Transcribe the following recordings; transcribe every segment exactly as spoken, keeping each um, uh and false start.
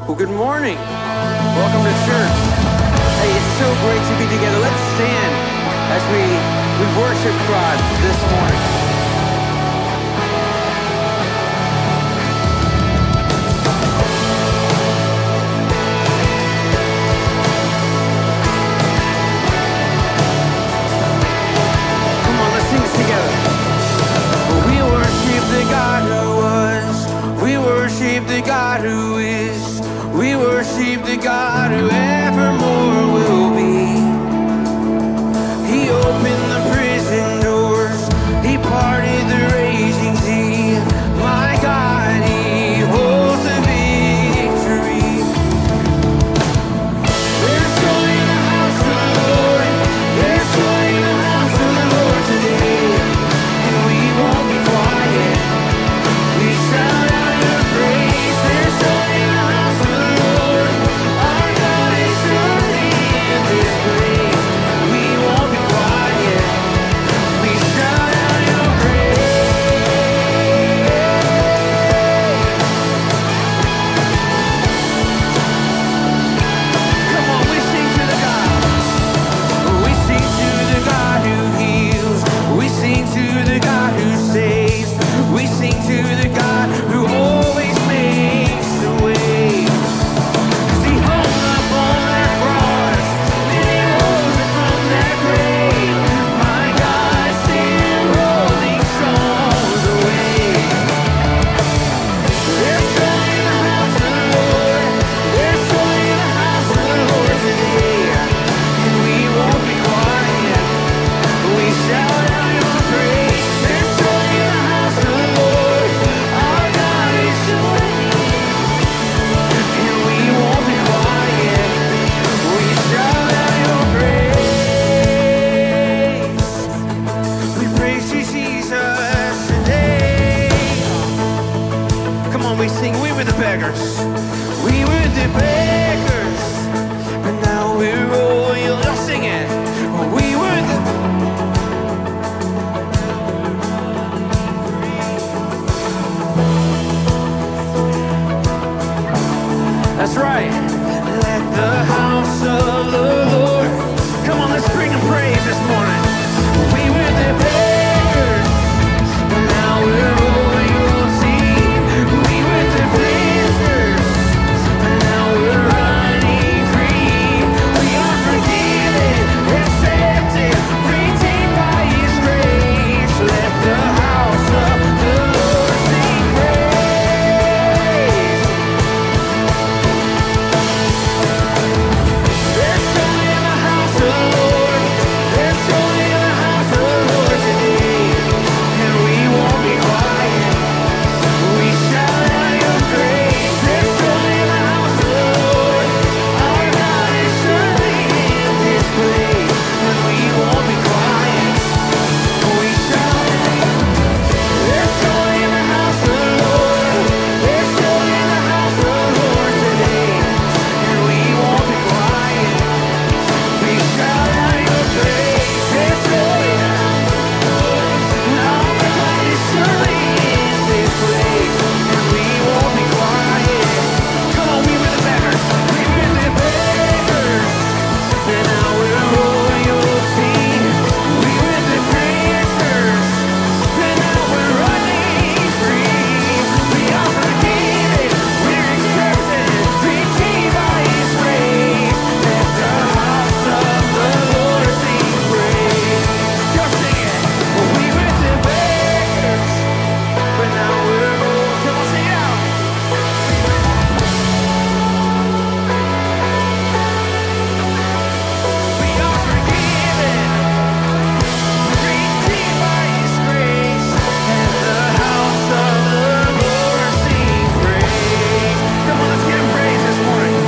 Well, good morning. Welcome to church. Hey, it's so great to be together. Let's stand as we, we worship God this morning. Come on, let's sing this together. We worship the God who was. We worship the God who is. We worship the God who evermore will be. He opened the prison doors. He parted the raging sea. My God, He holds the victory. There's joy in the house of the Lord. There's joy in the house of the Lord today. And we won't be quiet. We shout out your praise. There's joy in the house of the Lord. Our God is surely in this place. We won't be quiet. We shout out your praise. Come on, we sing to the God. We sing to the God who heals. We sing to the God who saves. We sing to the God who always makes the way. 'Cause He hung up on that cross, then He rose from that grave. My God, still rolling songs away. There's joy in the house of the Lord. There's joy in the house of the Lord today. And we won't be quiet. We shout out your praise. There's joy in the house of the Lord. Our God is surely. And we won't be quiet. We shout out your praise. We praise you, Jesus, today. Come on, we sing. We were the beggars. We were the beggars. But now we're royal. Let's sing it. We were the That's right. Let the house of the Lord. Come on, let's bring Him praise this morning. We were the beggars, but now we're royalty. We were the prisoners, but now we're running free. We are forgiven, accepted, redeemed by His grace. Let the house of the Lord sing praise. There's joy in the house of the Lord. There's joy in the house of the Lord today. And we won't be quiet. We shout out your praise. There's joy in the house of the Lord. Our God is surely in this place. And we won't be quiet. We shout out. There's joy in the house of the Lord. There's joy in the house of the Lord today. And we won't be quiet. We shout out your praise. There's joy in the house of the Lord. Our God is surely in this place. And we won't be quiet. Come on, we were the beggars. We were the beggars. And now we're royalty. We were the prisoners. And now we're running free. We are forgiven. We're accepted. Redeemed by His grace. Let the house of the Lord sing praise. Just sing it. We were the beggars, but now we're royal. Come on, sing it out. We are forgiven. Redeemed by His grace. Let the house of the Lord sing praise. Come on, let's give Him praise this morning.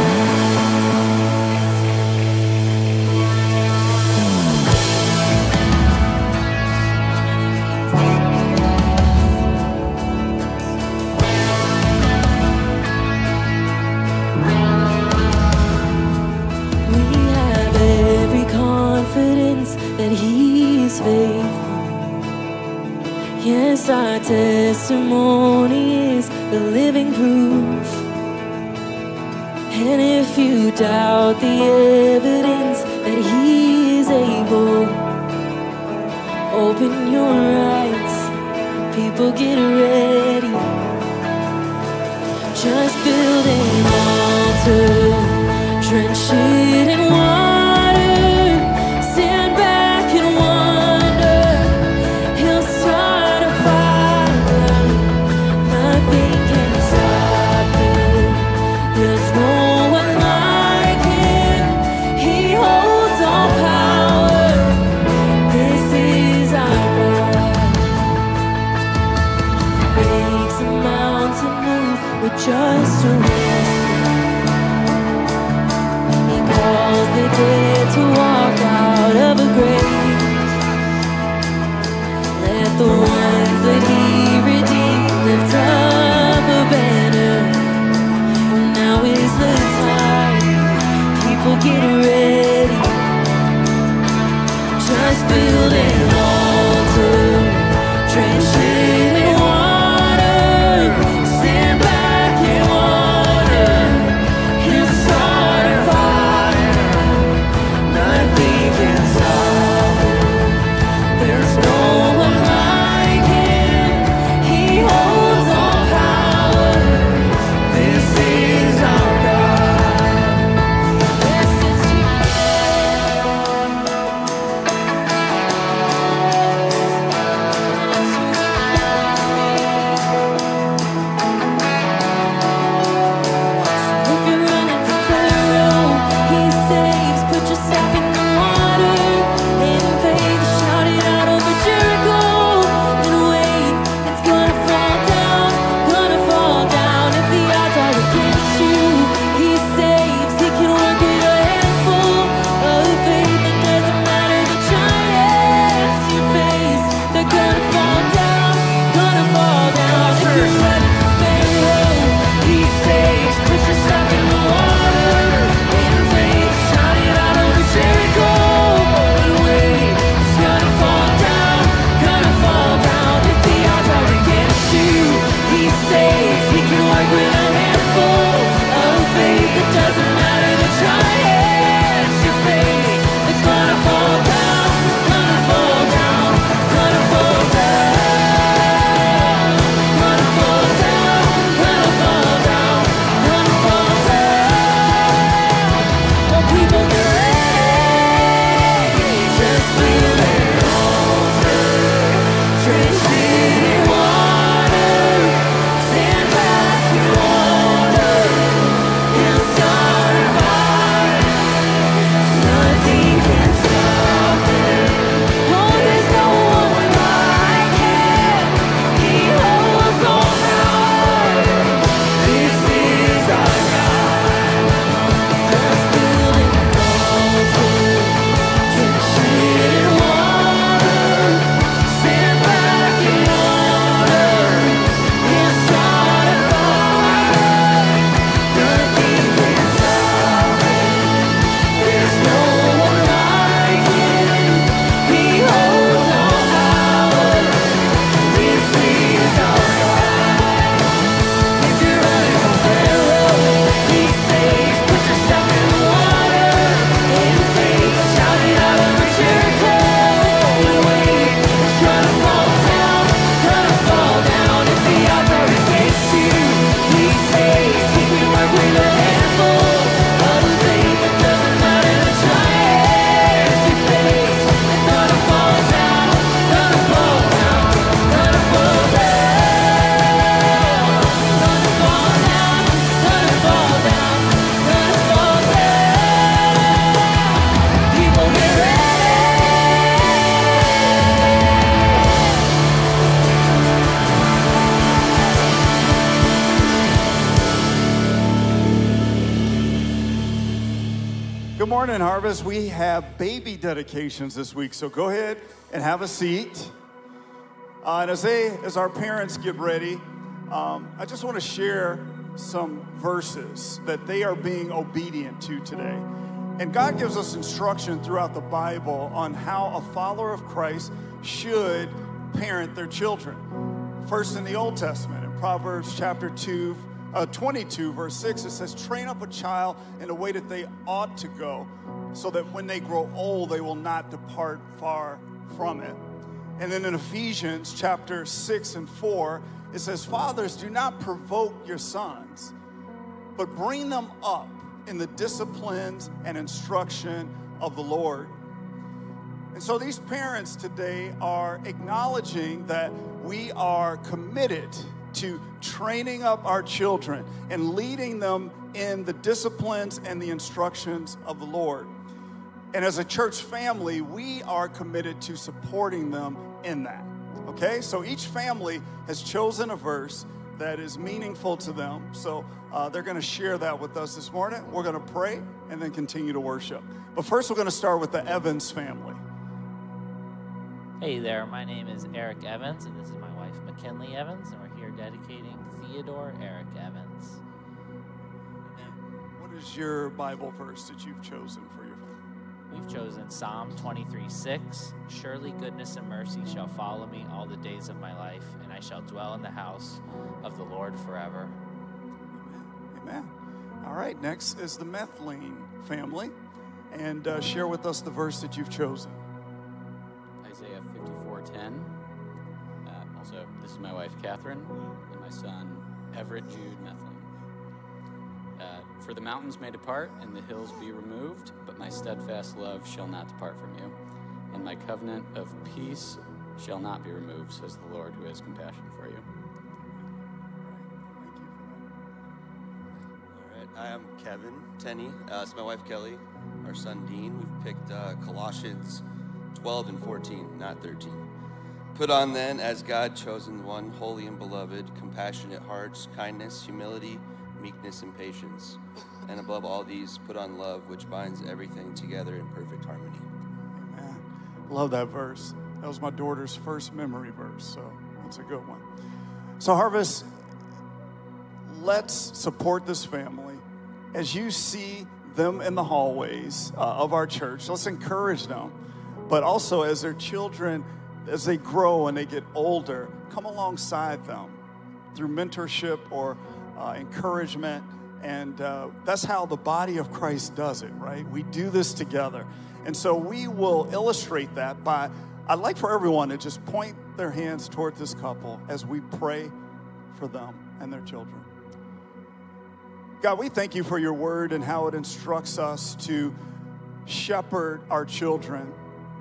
We have every confidence that He is faithful. Yes, our testimony is the living proof. And if you doubt the evidence that he is able, open your eyes, people get ready. Just build an altar, drench it in water, stand back and wonder. He'll start a fire, nothing can stop him. There's no one like him, he holds all power. This is our God. Makes a mountain move with just a whisper. He calls the dead to walk out of a grave. Let the ones that he redeemed lift up a banner. Now is the time, people get ready. Just build an altar, drench it in water, stand back and wonder. He'll start a fire, nothing can stop him. There's no one like him, he holds all power. This is our God. This is If you're running from Pharaoh, he saves. Put your staff in the water. In faith, shout it out over Jericho. And wait, it's gonna fall down, gonna fall down. If the odds are against you, he saves. He can work with a handful of faith. It doesn't matter the giants you face. They're gonna fall down, gonna fall down. If you're running from Pharaoh, he saves. Put your stuff in the water. In faith, shout it out over Jericho. And wait, it's gonna fall down, gonna fall down. If the odds are against you, he saves. He can work with a handful of faith. It doesn't matter the giants you face. It's gonna fall down, gonna fall down, gonna fall down, gonna fall down, gonna fall down, gonna fall down. Oh, people get ready. Just build an altar, drench it in water, stand back and wonder. He'll start a fire, nothing can stop him. Oh, there's no one like him, he holds all power. This is our God. Just build an altar, drench it in water, stand back and wonder. He'll start a fire, nothing can stop him. There's no one like him, he holds all power. This is our God. If you're running from Pharaoh, he saves. Put your stuff in the water. In faith, shout it out over Jericho. And wait, it's gonna fall down, gonna fall down. If the odds are against you, he saves. He can work with a handful of faith. It doesn't matter the giants you face. It's gonna fall down, gonna fall down, gonna fall down, gonna fall down, gonna fall down, gonna fall down. People get ready. Good morning, Harvest. We have baby dedications this week, so go ahead and have a seat. Uh, and as they, as our parents get ready, um, I just want to share some verses that they are being obedient to today. And God gives us instruction throughout the Bible on how a follower of Christ should parent their children. First in the Old Testament, in Proverbs chapter two, uh, twenty-two, verse six, it says, train up a child in the way that they ought to go, so that when they grow old, they will not depart far from it. And then in Ephesians chapter six and four, it says, fathers, do not provoke your sons, but bring them up in the disciplines and instruction of the Lord. And so these parents today are acknowledging that we are committed to training up our children and leading them in the disciplines and the instructions of the Lord. And as a church family, we are committed to supporting them in that. Okay, so each family has chosen a verse that is meaningful to them. So uh, they're going to share that with us this morning. We're going to pray and then continue to worship. But first, we're going to start with the Evans family. Hey there, my name is Eric Evans, and this is my wife, McKinley Evans, and we're here dedicating Theodore Eric Evans. What is your Bible verse that you've chosen for your family? We've chosen Psalm twenty-three six. Surely goodness and mercy shall follow me all the days of my life, and I shall dwell in the house of the Lord forever. Amen. Amen. All right, next is the Methling family. And uh, share with us the verse that you've chosen. Isaiah fifty-four ten. Uh, also, this is my wife, Catherine, and my son, Everett Jude Methling. Uh, For the mountains may depart, and the hills be removed, but my steadfast love shall not depart from you, and my covenant of peace shall not be removed, says the Lord, who has compassion for you. All right, I am Kevin Tenney. Uh, it's my wife, Kelly. Our son, Dean. We've picked uh, Colossians twelve and fourteen, not thirteen. Put on then, as God chosen one, holy and beloved, compassionate hearts, kindness, humility, meekness, and patience. And above all these, put on love, which binds everything together in perfect harmony. Amen. Love that verse. That was my daughter's first memory verse, so that's a good one. So, Harvest, let's support this family. As you see them in the hallways uh, of our church, let's encourage them. But also, as their children, as they grow and they get older, come alongside them through mentorship or uh, encouragement. And uh, that's how the body of Christ does it, right? We do this together. And so we will illustrate that by, I'd like for everyone to just point their hands toward this couple as we pray for them and their children. God, we thank you for your word and how it instructs us to shepherd our children.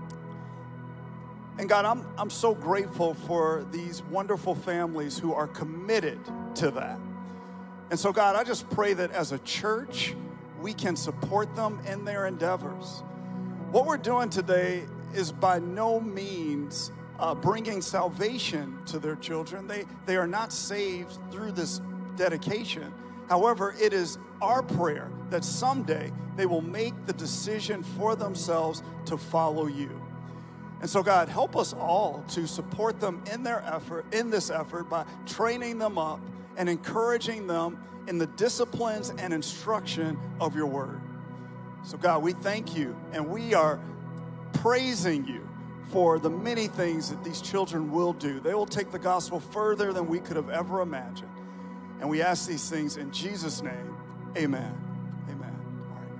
And God, I'm, I'm so grateful for these wonderful families who are committed to that. And so, God, I just pray that as a church, we can support them in their endeavors. What we're doing today is by no means uh, bringing salvation to their children. They, they are not saved through this dedication. However, it is our prayer that someday they will make the decision for themselves to follow you. And so, God, help us all to support them in their effort, in this effort, by training them up and encouraging them in the disciplines and instruction of your word. So, God, we thank you, and we are praising you for the many things that these children will do. They will take the gospel further than we could have ever imagined. And we ask these things in Jesus' name. Amen. Amen. All right,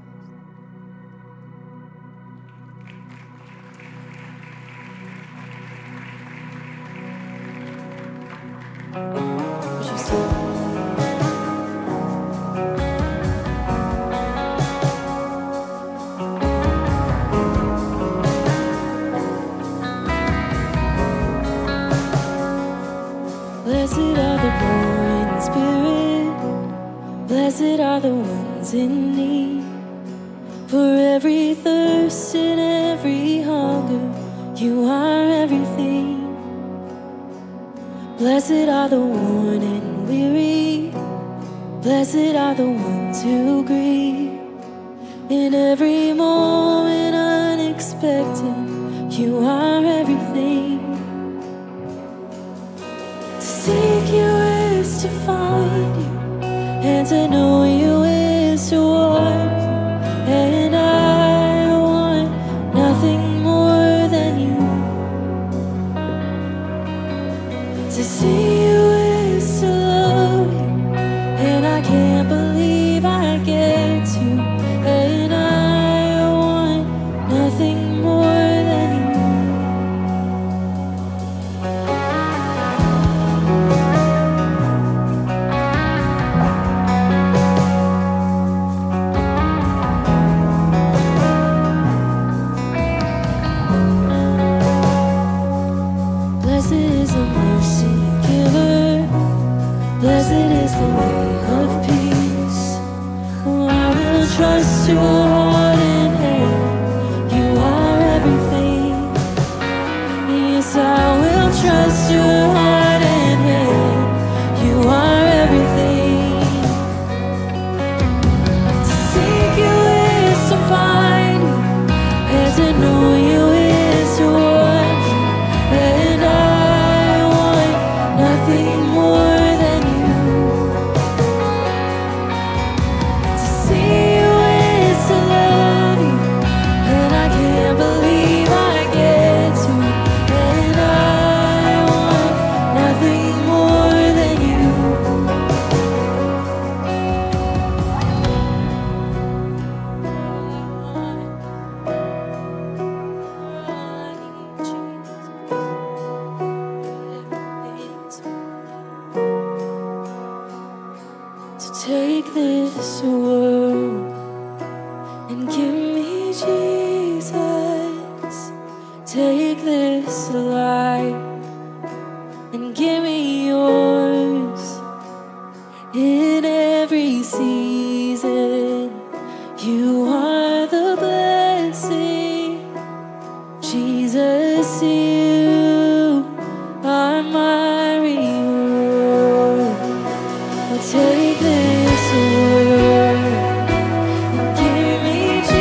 Blessed are the poor in spirit, blessed are the ones in need. For every thirst and every hunger, you are everything. Blessed are the worn and weary, blessed are the ones who grieve. In every moment unexpected, you are everything. To seek you is to find you, and to know you is to want you. And I want nothing more than you. To see you is to love you, and it is the way of peace. Oh, I will trust your heart and hand. You are everything. Yes, I will trust your heart and hand. You are everything. To seek you is to find you, and to know you is to want you. And I want nothing more than you. To see you is to love you, and I can't believe I get to. And I want nothing more than you. To take this world and give me Jesus. Take this life and give me yours. In every season, you are the blessing. Jesus, you are my reward. I'll take this world and give me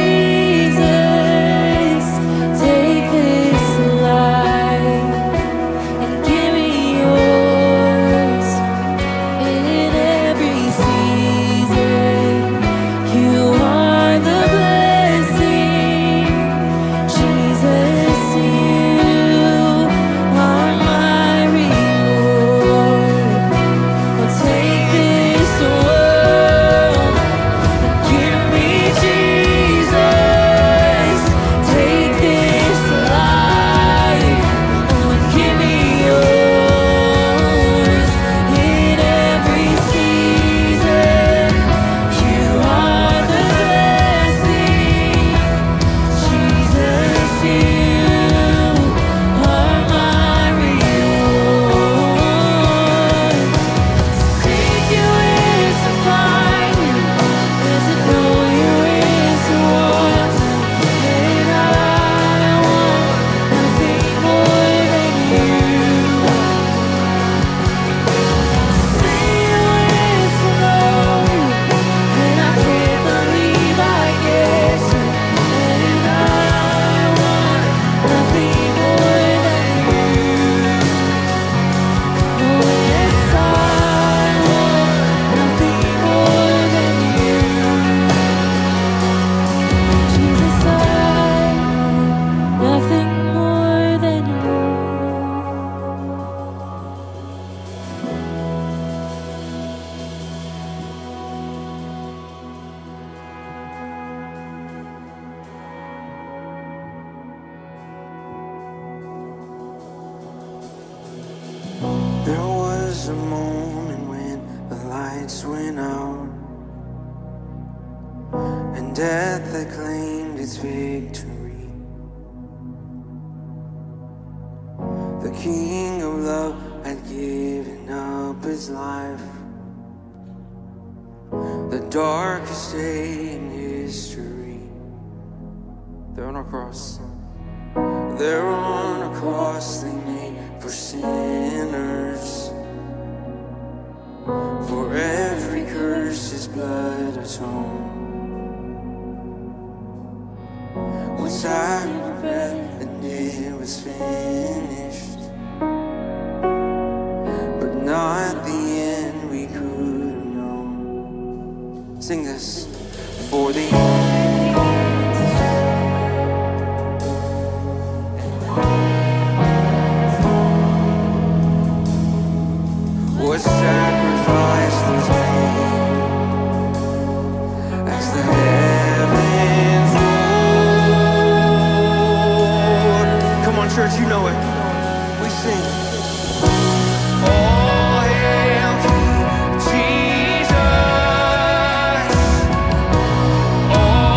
Jesus. Take this life and give me yours. In every season, you are the blessing. Jesus, you are my reward. I'll take this world and give me Jesus. Take this life and give me yours. In every season, you are the blessing. Jesus, you are my reward. Seek you is to find you, is to know you is to want you. And I want nothing more than you. See you is to know you, and I can't believe I get you. And I want nothing more than you. Oh, yes, I want nothing more than you. Jesus, I want nothing more than you. There was a moment when the lights went out and death had claimed its victory. The King of Love had given up his life. The darkest day in history. There on a cross. There on a cross they made for sinners. For every curse his blood atoned. Once I took breath and it was finished. But not the end we could have known. Sing this. For the what sacrifice was made as the heavens roar. Come on, church, you know it. We sing. All hail to Jesus. All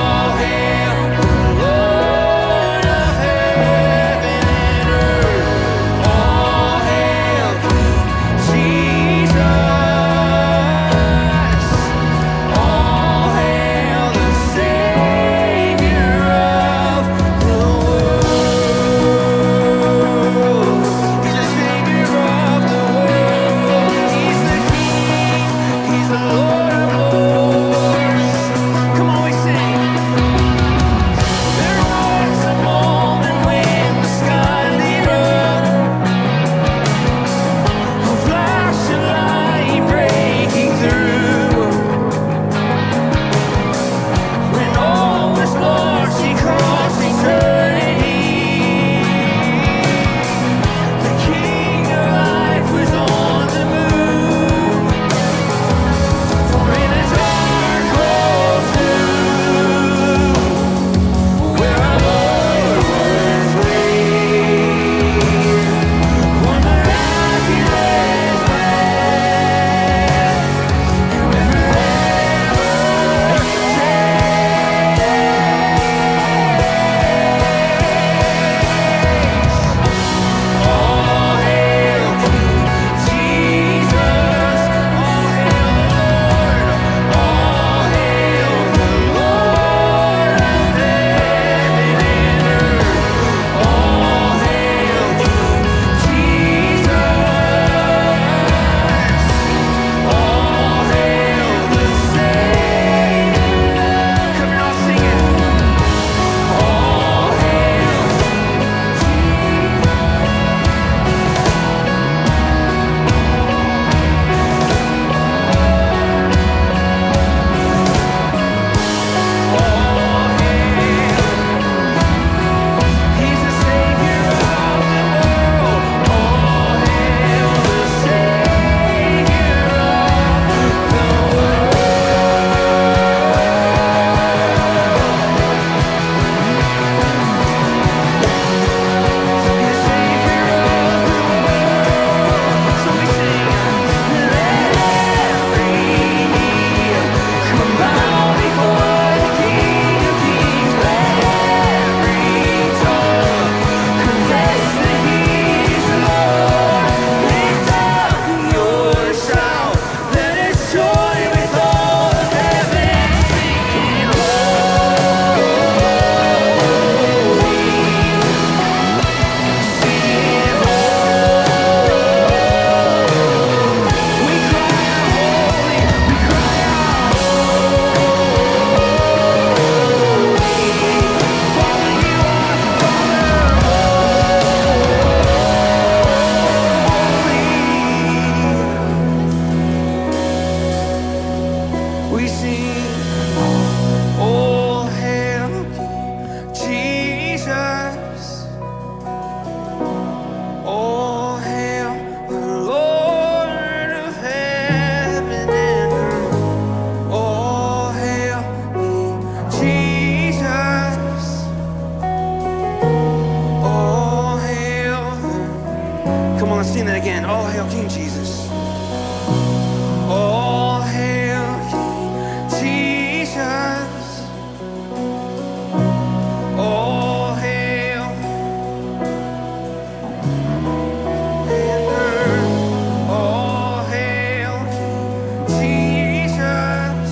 Jesus.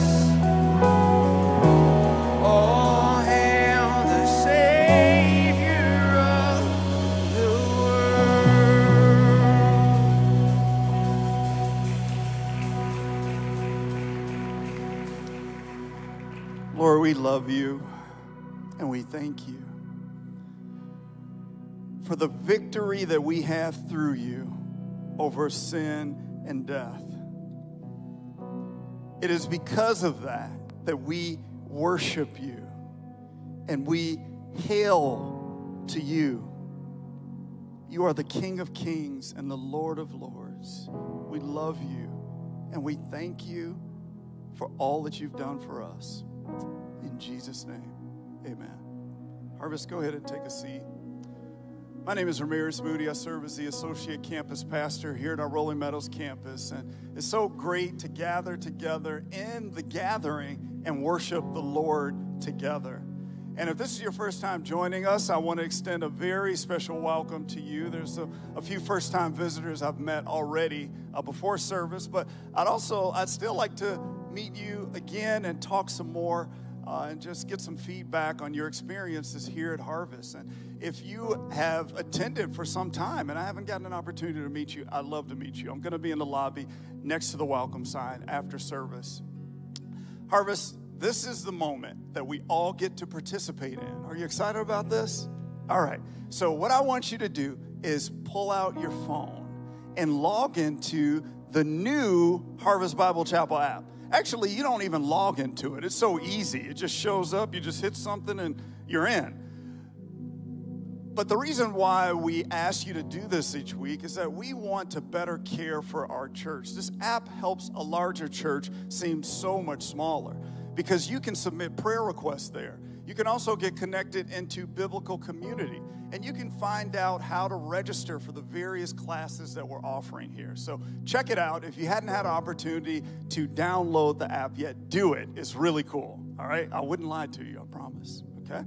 Oh, hail the Savior of the world. Lord, we love you and we thank you for the victory that we have through you over sin and death. It is because of that that we worship you and we hail to you. You are the King of Kings and the Lord of Lords. We love you and we thank you for all that you've done for us. In Jesus' name, amen. Harvest, go ahead and take a seat. My name is Ramirez Moody. I serve as the Associate Campus Pastor here at our Rolling Meadows campus. And it's so great to gather together in the gathering and worship the Lord together. And if this is your first time joining us, I want to extend a very special welcome to you. There's a, a few first-time visitors I've met already uh, before service, but I'd also, I'd still like to meet you again and talk some more uh, and just get some feedback on your experiences here at Harvest. And if you have attended for some time and I haven't gotten an opportunity to meet you, I'd love to meet you. I'm going to be in the lobby next to the welcome sign after service. Harvest, this is the moment that we all get to participate in. Are you excited about this? All right. So what I want you to do is pull out your phone and log into the new Harvest Bible Chapel app. Actually, you don't even log into it. It's so easy. It just shows up. You just hit something and you're in. But the reason why we ask you to do this each week is that we want to better care for our church. This app helps a larger church seem so much smaller because you can submit prayer requests there. You can also get connected into biblical community, and you can find out how to register for the various classes that we're offering here. So check it out. If you hadn't had an opportunity to download the app yet, do it. It's really cool, all right? I wouldn't lie to you, I promise, okay?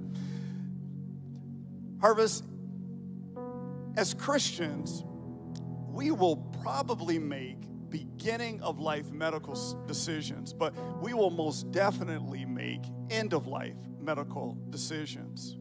Harvest, as Christians, we will probably make beginning of life medical decisions, but we will most definitely make end of life medical decisions.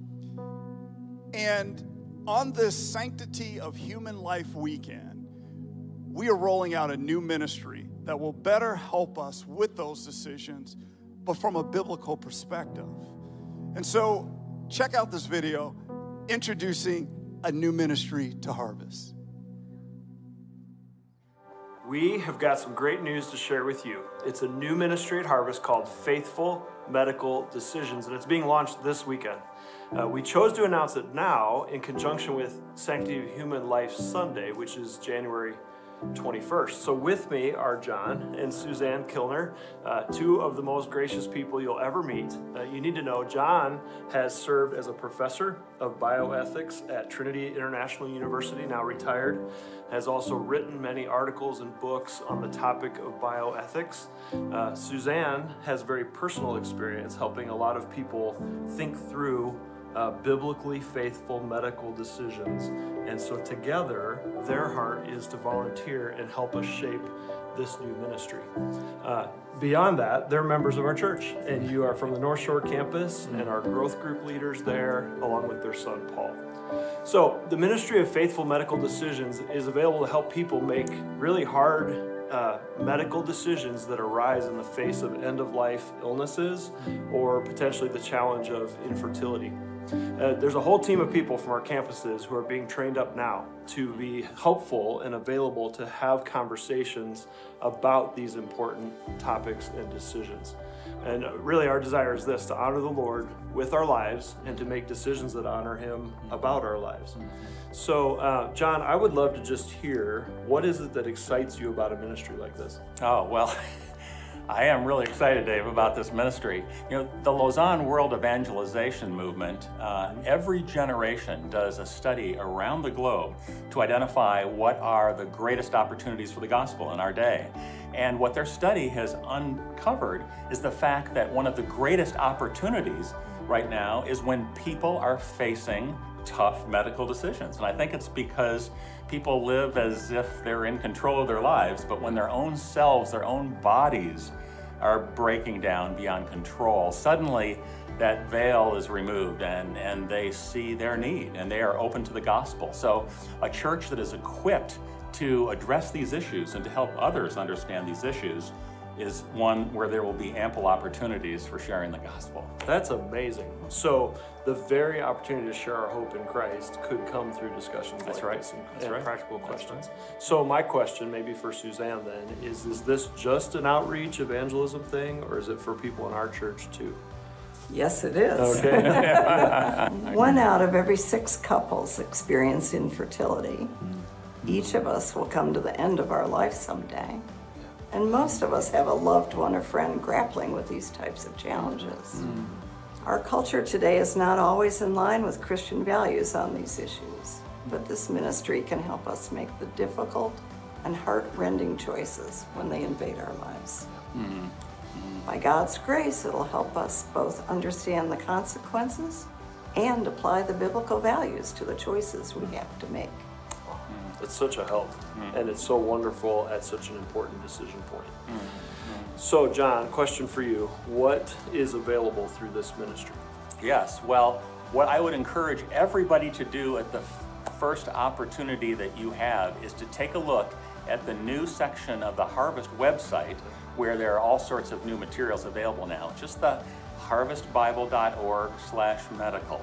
And on this Sanctity of Human Life weekend, we are rolling out a new ministry that will better help us with those decisions, but from a biblical perspective. And so check out this video introducing a new ministry to Harvest. We have got some great news to share with you. It's a new ministry at Harvest called Faithful Medical Decisions, and it's being launched this weekend. Uh, we chose to announce it now in conjunction with Sanctity of Human Life Sunday, which is January twenty-first. So with me are John and Suzanne Kilner, uh, two of the most gracious people you'll ever meet. Uh, you need to know John has served as a professor of bioethics at Trinity International University, now retired, has also written many articles and books on the topic of bioethics. Uh, Suzanne has very personal experience helping a lot of people think through Uh, biblically faithful medical decisions. And so together, their heart is to volunteer and help us shape this new ministry. Uh, beyond that, they're members of our church, and you are from the North Shore campus and our growth group leaders there, along with their son, Paul. So the Ministry of Faithful Medical Decisions is available to help people make really hard Uh, medical decisions that arise in the face of end-of-life illnesses or potentially the challenge of infertility. Uh, there's a whole team of people from our campuses who are being trained up now to be helpful and available to have conversations about these important topics and decisions. And really our desire is this, to honor the Lord with our lives and to make decisions that honor Him about our lives. So, uh, John, I would love to just hear, what is it that excites you about a ministry like this? Oh, well, I am really excited, Dave, about this ministry. You know, the Lausanne World Evangelization Movement, uh, every generation does a study around the globe to identify what are the greatest opportunities for the gospel in our day. And what their study has uncovered is the fact that one of the greatest opportunities right now is when people are facing tough medical decisions. And I think it's because people live as if they're in control of their lives, but when their own selves, their own bodies are breaking down beyond control, suddenly that veil is removed and, and they see their need and they are open to the gospel. So a church that is equipped to address these issues and to help others understand these issues is one where there will be ample opportunities for sharing the gospel. That's amazing. So the very opportunity to share our hope in Christ could come through discussions That's like right. this and, That's and right. practical That's questions. So my question, maybe for Suzanne then, is is this just an outreach evangelism thing, or is it for people in our church too? Yes, it is. Okay. One out of every six couples experience infertility. Each of us will come to the end of our life someday. And most of us have a loved one or friend grappling with these types of challenges. Mm. Our culture today is not always in line with Christian values on these issues, but this ministry can help us make the difficult and heart-rending choices when they invade our lives. Mm. Mm. By God's grace, it'll help us both understand the consequences and apply the biblical values to the choices we have to make. It's such a help, mm. and it's so wonderful at such an important decision point. Mm. Mm. So, John, question for you. What is available through this ministry? Yes, well, what I would encourage everybody to do at the f- first opportunity that you have is to take a look at the new section of the Harvest website where there are all sorts of new materials available now. Just the harvestbible.org slash medical.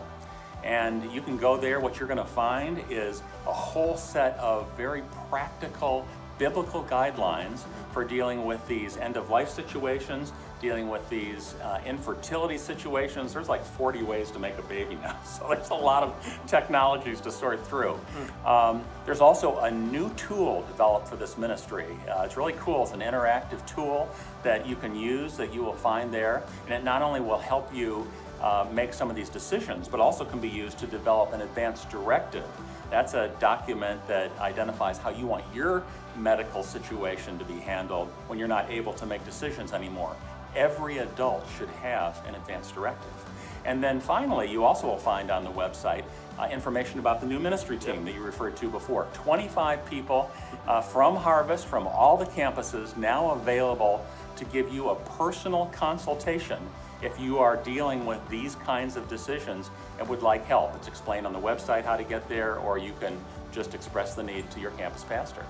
And you can go there. What you're going to find is a whole set of very practical biblical guidelines for dealing with these end-of-life situations, dealing with these uh, infertility situations. There's like forty ways to make a baby now, so there's a lot of technologies to sort through. Um, there's also a new tool developed for this ministry. Uh, it's really cool. It's an interactive tool that you can use that you will find there, and it not only will help you Uh, make some of these decisions, but also can be used to develop an advance directive. That's a document that identifies how you want your medical situation to be handled when you're not able to make decisions anymore. Every adult should have an advance directive. And then finally, you also will find on the website uh, information about the new ministry team that you referred to before. twenty-five people uh, from Harvest, from all the campuses, now available to give you a personal consultation if you are dealing with these kinds of decisions and would like help. It's explained on the website how to get there, or you can just express the need to your campus pastor.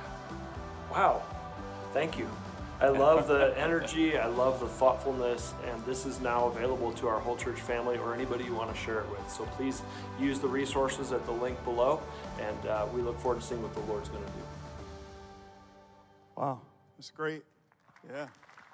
Wow, thank you. I love the energy, I love the thoughtfulness, and this is now available to our whole church family or anybody you want to share it with. So please use the resources at the link below, and uh, we look forward to seeing what the Lord's going to do. Wow, that's great. Yeah.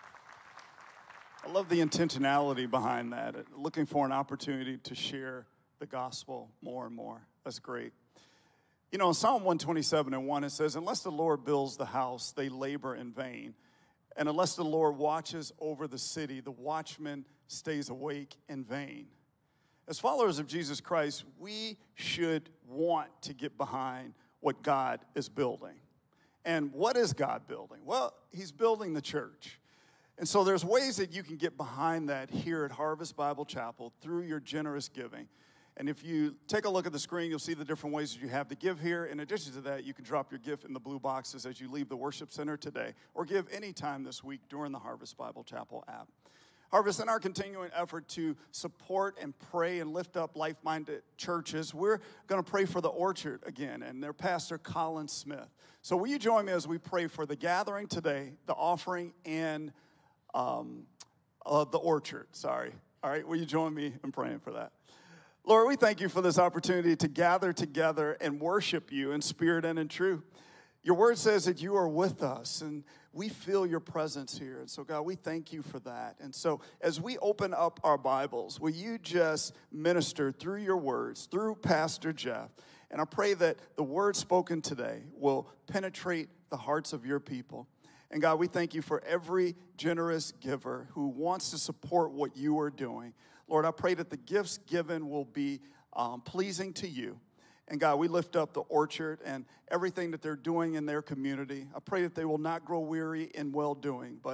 I love the intentionality behind that, looking for an opportunity to share the gospel more and more. That's great. You know, in Psalm one twenty-seven and one, it says, unless the Lord builds the house, they labor in vain. And unless the Lord watches over the city, the watchman stays awake in vain. As followers of Jesus Christ, we should want to get behind what God is building. And what is God building? Well, he's building the church. And so there's ways that you can get behind that here at Harvest Bible Chapel through your generous giving. And if you take a look at the screen, you'll see the different ways that you have to give here. In addition to that, you can drop your gift in the blue boxes as you leave the worship center today, or give any time this week during the Harvest Bible Chapel app. Harvest, in our continuing effort to support and pray and lift up life-minded churches, we're going to pray for the Orchard again and their pastor, Colin Smith. So will you join me as we pray for the gathering today, the offering, and Um, uh, the Orchard, sorry. All right, will you join me in praying for that? Lord, we thank you for this opportunity to gather together and worship you in spirit and in truth. Your word says that you are with us, and we feel your presence here. And so, God, we thank you for that. And so, as we open up our Bibles, will you just minister through your words, through Pastor Jeff? And I pray that the word spoken today will penetrate the hearts of your people. And God, we thank you for every generous giver who wants to support what you are doing. Lord, I pray that the gifts given will be um, pleasing to you. And God, we lift up the Orchard and everything that they're doing in their community. I pray that they will not grow weary in well-doing, but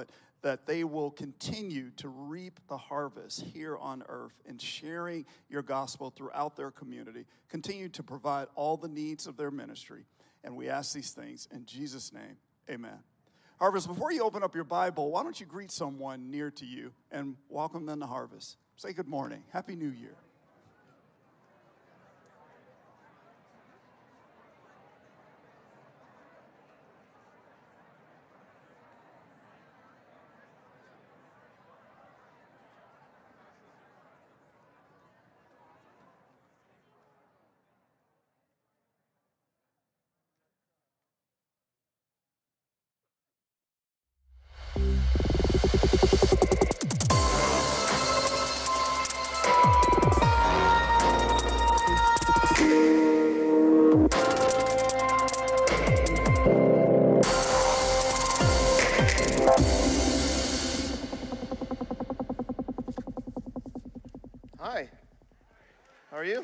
that they will continue to reap the harvest here on earth and sharing your gospel throughout their community. Continue to provide all the needs of their ministry. And we ask these things in Jesus' name, amen. Harvest, before you open up your Bible, why don't you greet someone near to you and welcome them to Harvest. Say good morning. Happy New Year. Hi, how are you?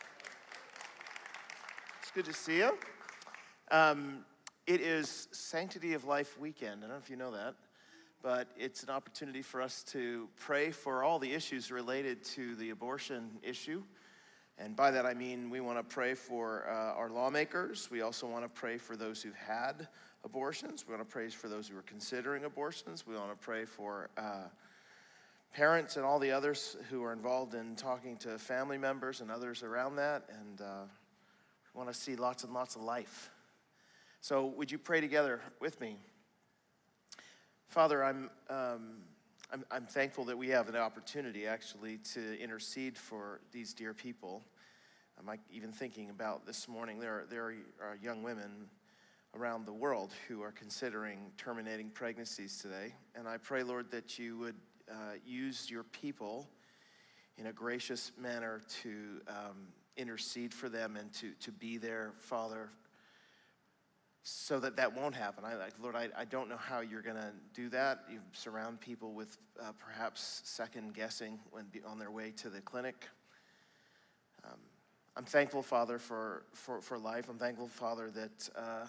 It's good to see you. Um, it is Sanctity of Life weekend. I don't know if you know that, but it's an opportunity for us to pray for all the issues related to the abortion issue. And by that I mean we want to pray for uh, our lawmakers. We also want to pray for those who've had abortions. We want to pray for those who are considering abortions. We want to pray for uh, parents and all the others who are involved in talking to family members and others around that, and uh, we want to see lots and lots of life. So would you pray together with me? Father, I'm, um, I'm, I'm thankful that we have an opportunity actually to intercede for these dear people. I'm like even thinking about this morning, there are, there are young women around the world who are considering terminating pregnancies today, and I pray, Lord, that you would Uh, use your people in a gracious manner to um, intercede for them and to, to be there, Father, so that that won't happen. I like, Lord, I, I don't know how you're going to do that. You surround people with uh, perhaps second guessing when be on their way to the clinic. Um, I'm thankful, Father, for, for, for life. I'm thankful, Father, that uh,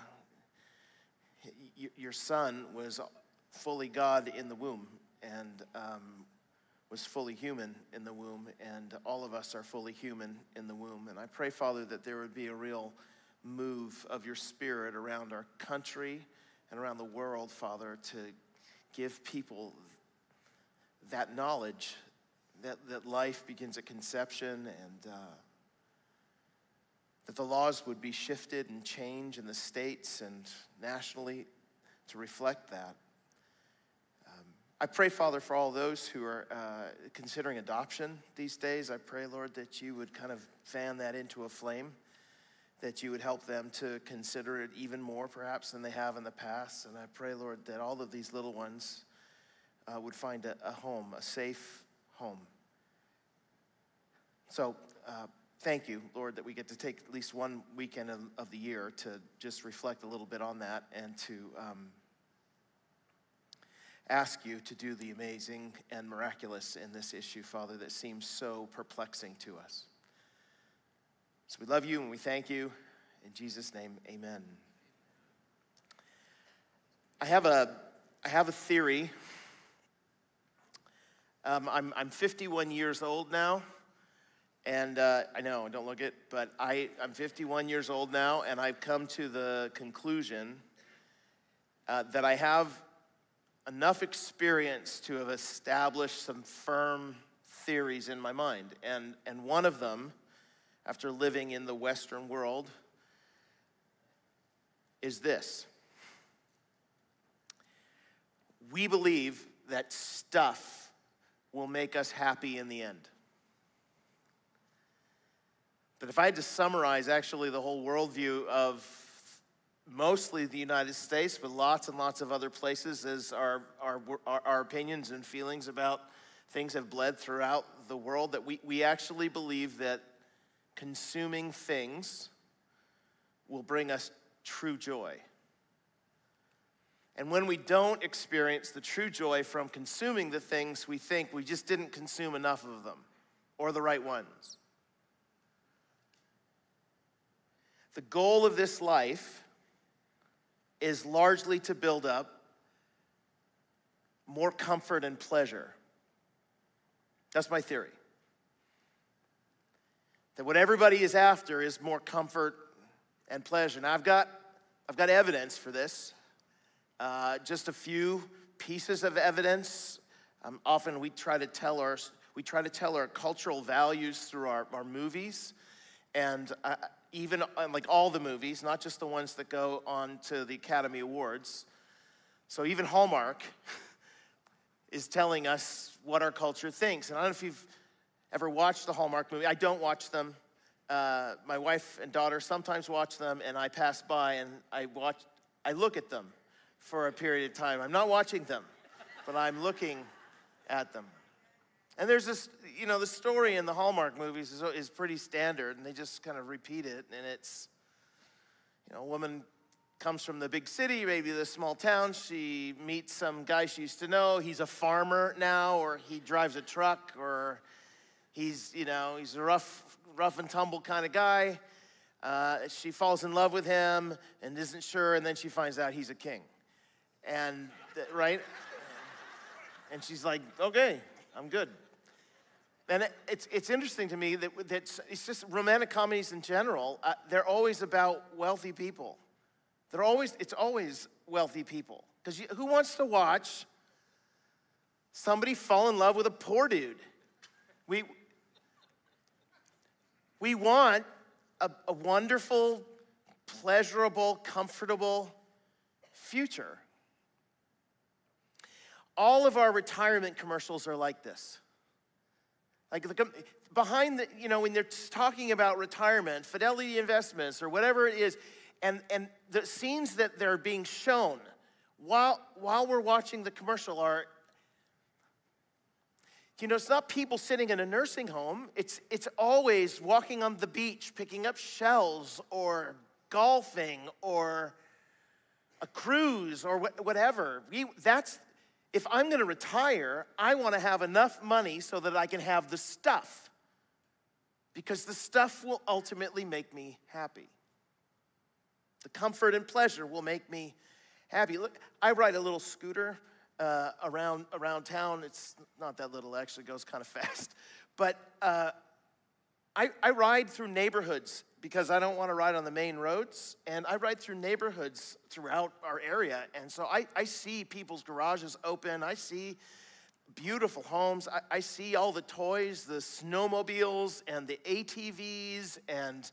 y- your son was fully God in the womb, and um, was fully human in the womb, and all of us are fully human in the womb. And I pray, Father, that there would be a real move of your Spirit around our country and around the world, Father, to give people that knowledge that, that life begins at conception, and uh, that the laws would be shifted and changed in the states and nationally to reflect that. I pray, Father, for all those who are uh, considering adoption these days. I pray, Lord, that you would kind of fan that into a flame, that you would help them to consider it even more, perhaps, than they have in the past. And I pray, Lord, that all of these little ones uh, would find a, a home, a safe home. So uh, thank you, Lord, that we get to take at least one weekend of, of the year to just reflect a little bit on that and to Um, ask you to do the amazing and miraculous in this issue, Father, that seems so perplexing to us. So we love you and we thank you. In Jesus' name, amen. I have a, I have a theory. Um, I'm, I'm fifty-one years old now, and uh, I know, don't look it, but I, I'm fifty-one years old now, and I've come to the conclusion uh, that I have enough experience to have established some firm theories in my mind. And, and one of them, after living in the Western world, is this. We believe that stuff will make us happy in the end. But if I had to summarize actually the whole worldview of mostly the United States, but lots and lots of other places, as our, our, our, our opinions and feelings about things have bled throughout the world, that we, we actually believe that consuming things will bring us true joy. And when we don't experience the true joy from consuming the things, we think we just didn't consume enough of them, or the right ones. The goal of this life is largely to build up more comfort and pleasure. That's my theory. That what everybody is after is more comfort and pleasure. Now, I've got, I've got evidence for this. Uh, just a few pieces of evidence. Um, often we try to tell our we try to tell our cultural values through our, our movies, and uh, even uh, like all the movies, not just the ones that go on to the Academy Awards. So even Hallmark is telling us what our culture thinks. And I don't know if you've ever watched the Hallmark movie. I don't watch them. Uh, my wife and daughter sometimes watch them, and I pass by and I watch. I look at them for a period of time. I'm not watching them, but I'm looking at them. And there's this, you know, the story in the Hallmark movies is, is pretty standard, and they just kind of repeat it. And it's, you know, a woman comes from the big city, maybe the small town. She meets some guy she used to know. He's a farmer now, or he drives a truck, or he's, you know, he's a rough, rough and tumble kind of guy. Uh, she falls in love with him and isn't sure, and then she finds out he's a king. And, right? And she's like, okay, I'm good. And it, it's, it's interesting to me that, that it's just romantic comedies in general, uh, they're always about wealthy people. They're always, it's always wealthy people. Because who wants to watch somebody fall in love with a poor dude? We, we want a, a wonderful, pleasurable, comfortable future. All of our retirement commercials are like this. Like the, behind the, you know, when they're talking about retirement, Fidelity Investments or whatever it is, and, and the scenes that they're being shown while, while we're watching the commercial are, you know, it's not people sitting in a nursing home. It's, it's always walking on the beach, picking up shells or golfing or a cruise or wh- whatever. We, that's, if I'm going to retire, I want to have enough money so that I can have the stuff, because the stuff will ultimately make me happy. The comfort and pleasure will make me happy. Look, I ride a little scooter uh, around, around town. It's not that little, actually, it goes kind of fast. But uh, I, I ride through neighborhoods because I don't want to ride on the main roads. And I ride through neighborhoods throughout our area. And so I, I see people's garages open. I see beautiful homes. I, I see all the toys, the snowmobiles and the A T Vs and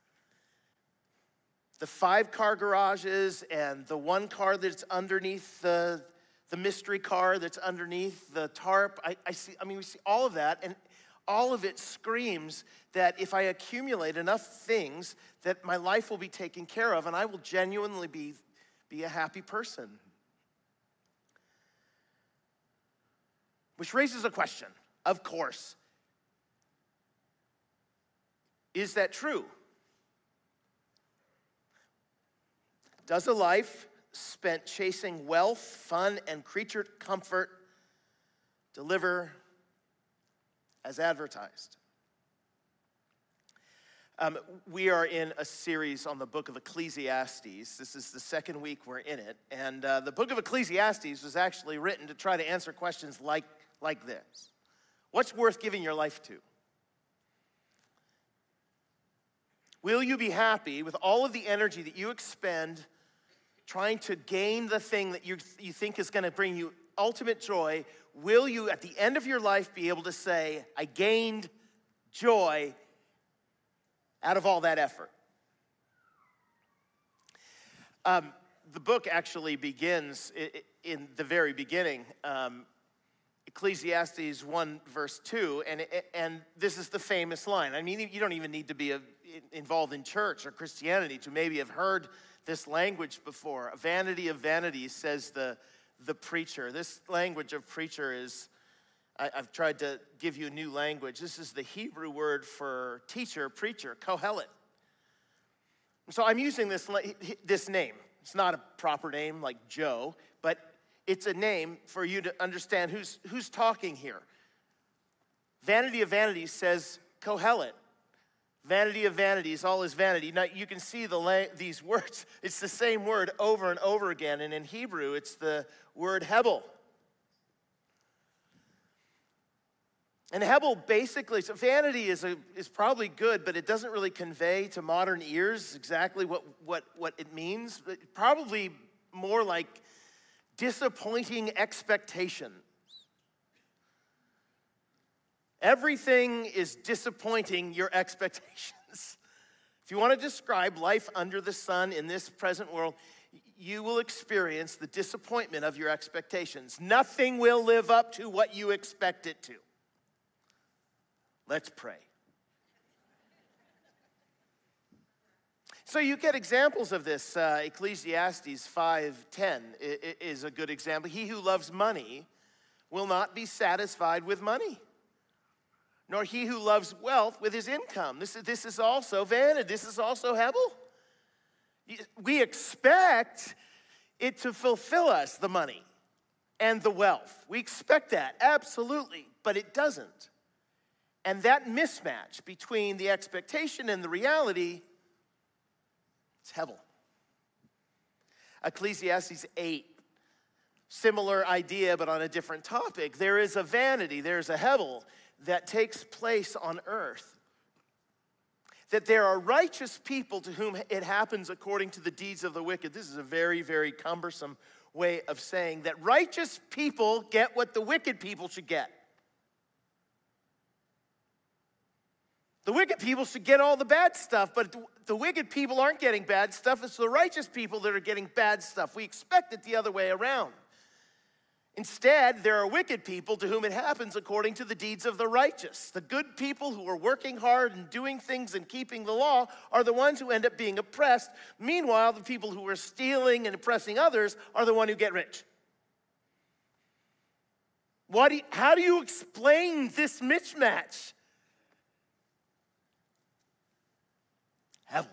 the five-car garages and the one car that's underneath the, the mystery car that's underneath the tarp. I, I see, I mean, we see all of that, and all of it screams that if I accumulate enough things, that my life will be taken care of and I will genuinely be, be a happy person. Which raises a question, of course. Is that true? Does a life spent chasing wealth, fun, and creature comfort deliver as advertised? Um, we are in a series on the Book of Ecclesiastes. This is the second week we're in it. And uh, the Book of Ecclesiastes was actually written to try to answer questions like, like this. What's worth giving your life to? Will you be happy with all of the energy that you expend trying to gain the thing that you, you think is going to bring you ultimate joy? Will you, at the end of your life, be able to say, I gained joy out of all that effort? Um, the book actually begins in the very beginning, um, Ecclesiastes one, verse two, and, and this is the famous line. I mean, you don't even need to be a, involved in church or Christianity to maybe have heard this language before. Vanity of vanities, says the, the preacher. This language of preacher is, I, I've tried to give you a new language. This is the Hebrew word for teacher, preacher, kohelet. So I'm using this, this name. It's not a proper name like Joe, but it's a name for you to understand who's, who's talking here. Vanity of vanities says kohelet. Vanity of vanities, all is vanity. Now, you can see the la- these words. It's the same word over and over again. And in Hebrew, it's the word hebel. And Hebel basically, so vanity is, a, is probably good, but it doesn't really convey to modern ears exactly what, what, what it means. It probably more like disappointing expectation. Everything is disappointing your expectations. If you want to describe life under the sun in this present world, you will experience the disappointment of your expectations. Nothing will live up to what you expect it to. Let's pray. So you get examples of this. Uh, Ecclesiastes five ten is a good example. He who loves money will not be satisfied with money, nor he who loves wealth with his income. This is, this is also vanity. This is also Hebel. We expect it to fulfill us, the money and the wealth. We expect that, absolutely, but it doesn't. And that mismatch between the expectation and the reality, it's Hebel. Ecclesiastes eight, similar idea, but on a different topic. There is a vanity, there's a Hebel that takes place on earth. That there are righteous people to whom it happens according to the deeds of the wicked. This is a very, very cumbersome way of saying that righteous people get what the wicked people should get. The wicked people should get all the bad stuff, but the wicked people aren't getting bad stuff. It's the righteous people that are getting bad stuff. We expect it the other way around. Instead, there are wicked people to whom it happens according to the deeds of the righteous. The good people who are working hard and doing things and keeping the law are the ones who end up being oppressed. Meanwhile, the people who are stealing and oppressing others are the ones who get rich. What do you, how do you explain this mismatch? Hell.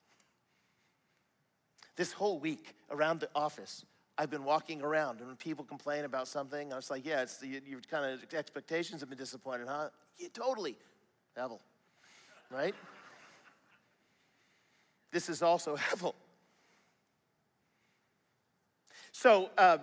This whole week around the office, I've been walking around, and when people complain about something, I was like, yeah, it's the, your kind of expectations have been disappointed, huh? Yeah, totally. Hevel, right? This is also Hevel. So, uh,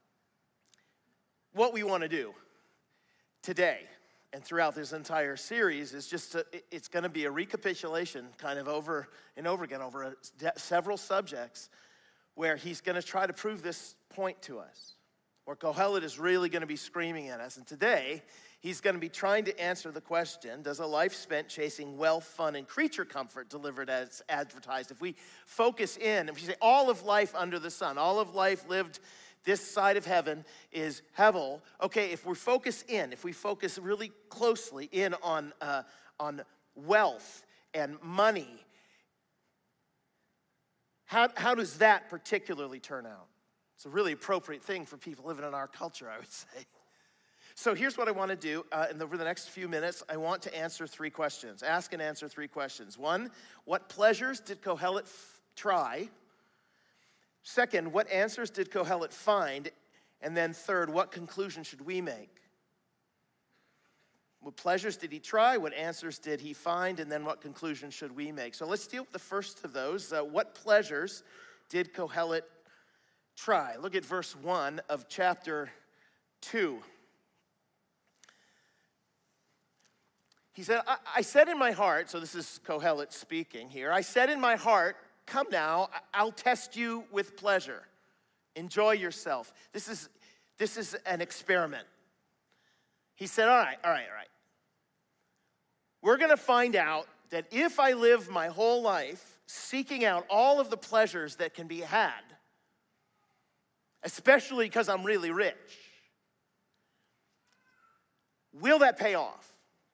what we want to do today and throughout this entire series is just, to, it's going to be a recapitulation kind of over and over again over a, several subjects where he's going to try to prove this point to us, where Kohelet is really going to be screaming at us. And today, he's going to be trying to answer the question, does a life spent chasing wealth, fun, and creature comfort delivered as advertised? If we focus in, if we say all of life under the sun, all of life lived this side of heaven is Hevel. Okay, if we focus in, if we focus really closely in on, uh, on wealth and money, How, how does that particularly turn out? It's a really appropriate thing for people living in our culture, I would say. So here's what I want to do. Uh, and over the next few minutes, I want to answer three questions. Ask and answer three questions. One, what pleasures did Kohelet f- try? Second, what answers did Kohelet find? And then third, what conclusion should we make? What pleasures did he try? What answers did he find? And then what conclusion should we make? So let's deal with the first of those. Uh, what pleasures did Kohelet try? Look at verse one of chapter two. He said, I, I said in my heart, so this is Kohelet speaking here, I said in my heart, come now, I'll test you with pleasure. Enjoy yourself. This is, this is an experiment. He said, all right, all right, all right. We're going to find out that if I live my whole life seeking out all of the pleasures that can be had, especially because I'm really rich, will that pay off?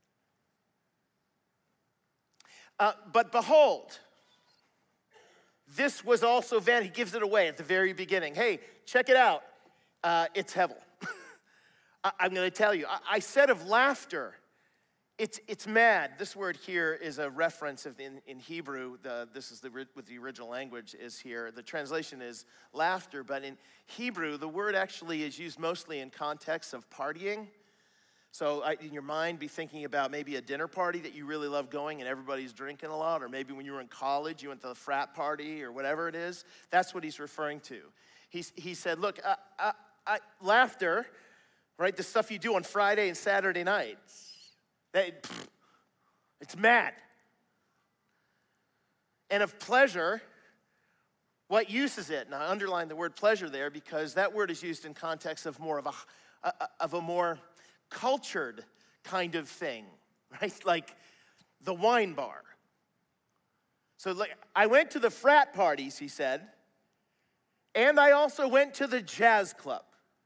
Uh, but behold, this was also vanity. He gives it away at the very beginning. Hey, check it out. Uh, it's Hevel. I, I'm going to tell you. I, I said of laughter, It's it's mad. This word here is a reference of in, in Hebrew. The, this is the what the original language is here. The translation is laughter, but in Hebrew, the word actually is used mostly in context of partying. So I, in your mind, be thinking about maybe a dinner party that you really love going and everybody's drinking a lot, or maybe when you were in college, you went to the frat party or whatever it is. That's what he's referring to. He's, he said, look, uh, uh, I, laughter, right, the stuff you do on Friday and Saturday nights, That, it's mad. And of pleasure, what use is it? And I underline the word pleasure there because that word is used in context of more of a, a of a more cultured kind of thing, right? Like the wine bar. So like, I went to the frat parties, he said, and I also went to the jazz club.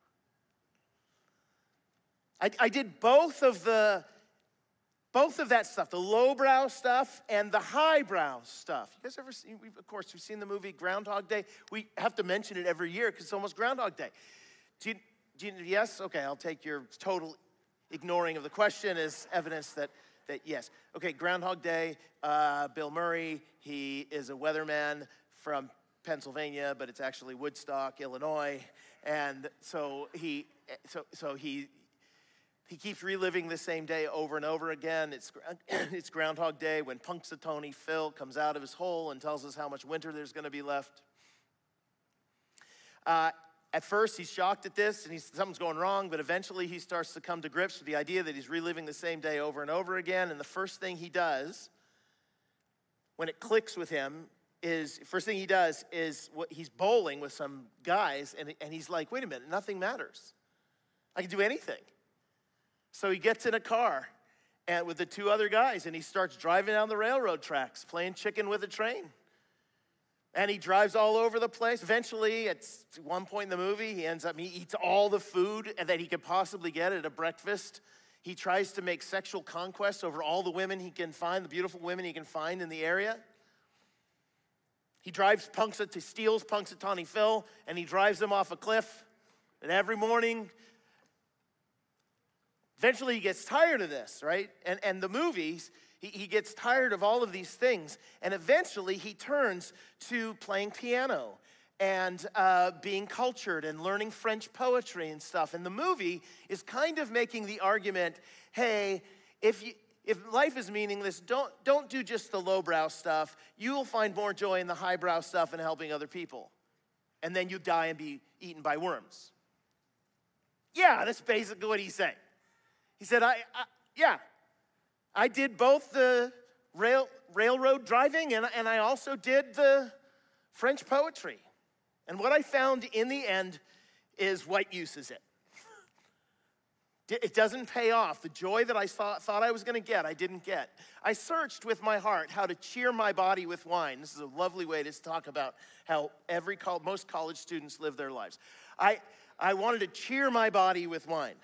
I, I did both of the, both of that stuff, the lowbrow stuff and the highbrow stuff. You guys ever seen, we've, of course, we've seen the movie Groundhog Day. We have to mention it every year because it's almost Groundhog Day. Do you, do you, yes? Okay, I'll take your total ignoring of the question as evidence that That yes. Okay, Groundhog Day, uh, Bill Murray, he is a weatherman from Pennsylvania, but it's actually Woodstock, Illinois. And so he so so he he keeps reliving the same day over and over again. It's it's Groundhog Day when Punxsutawney Phil comes out of his hole and tells us how much winter there's going to be left. Uh, At first, he's shocked at this, and he's, something's going wrong, but eventually he starts to come to grips with the idea that he's reliving the same day over and over again, and the first thing he does, when it clicks with him, is, first thing he does is, what, he's bowling with some guys, and, and he's like, wait a minute, nothing matters. I can do anything. So he gets in a car and with the two other guys, and he starts driving down the railroad tracks, playing chicken with a train. And he drives all over the place. Eventually, at one point in the movie, he ends up, he eats all the food that he could possibly get at a breakfast. He tries to make sexual conquests over all the women he can find, the beautiful women he can find in the area. He drives Punxsutawney, steals Punxsutawney Phil, and he drives him off a cliff. And every morning, eventually he gets tired of this, right? And, and the movies, He, he gets tired of all of these things, and eventually he turns to playing piano and uh, being cultured and learning French poetry and stuff. And the movie is kind of making the argument, hey, if you, if life is meaningless, don't, don't do just the lowbrow stuff. You will find more joy in the highbrow stuff and helping other people. And then you die and be eaten by worms. Yeah, that's basically what he's saying. He said, I, I yeah. I did both the rail, railroad driving and, and I also did the French poetry. And what I found in the end is what use is it? It doesn't pay off. The joy that I thought, thought I was going to get, I didn't get. I searched with my heart how to cheer my body with wine. This is a lovely way to talk about how every most college students live their lives. I, I wanted to cheer my body with wine.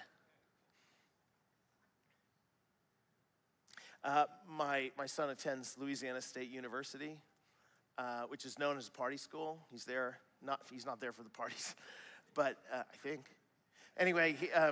Uh, my, my son attends Louisiana State University, uh, which is known as a party school. He's there, not, he's not there for the parties, but uh, I think. Anyway, he, um,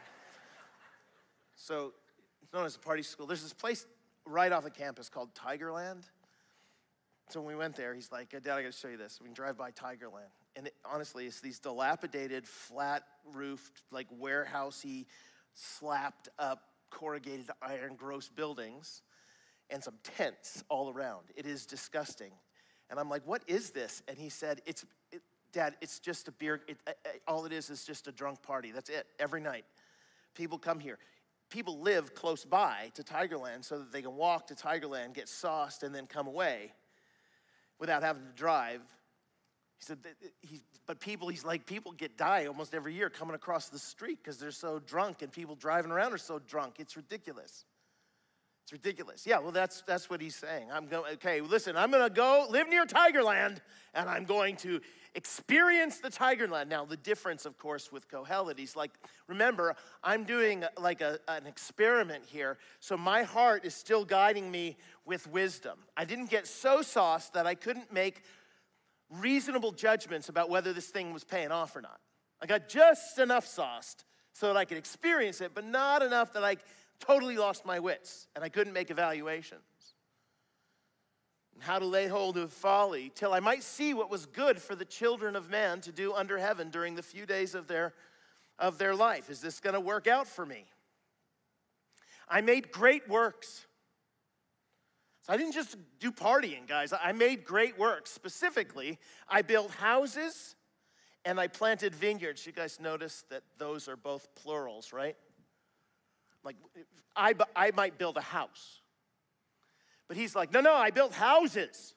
so it's known as a party school. There's this place right off the campus called Tigerland. So when we went there, he's like, Dad, I gotta show you this. We can drive by Tigerland. And it, honestly, it's these dilapidated, flat-roofed, like warehousey, slapped up, corrugated iron gross buildings and some tents all around. It is disgusting. And I'm like, what is this? And he said, it's, it, Dad, it's just a beer, it, uh, all it is is just a drunk party. That's it, every night. People come here. People live close by to Tigerland so that they can walk to Tigerland, get sauced, and then come away without having to drive. He said, that he, but people, he's like, people get die almost every year coming across the street because they're so drunk, and people driving around are so drunk. It's ridiculous. It's ridiculous. Yeah, well, that's that's what he's saying. I'm going, okay, listen, I'm going to go live near Tigerland, and I'm going to experience the Tigerland. Now, the difference, of course, with Kohelet, he's like, remember, I'm doing like a, an experiment here, so my heart is still guiding me with wisdom. I didn't get so sauced that I couldn't make reasonable judgments about whether this thing was paying off or not. I got just enough sauced so that I could experience it, but not enough that I totally lost my wits and I couldn't make evaluations. And how to lay hold of folly till I might see what was good for the children of man to do under heaven during the few days of their, of their life. Is this going to work out for me? I made great works. I didn't just do partying, guys. I made great work. Specifically, I built houses and I planted vineyards. You guys notice that those are both plurals, right? Like, I, bu- I might build a house. But he's like, no, no, I built houses.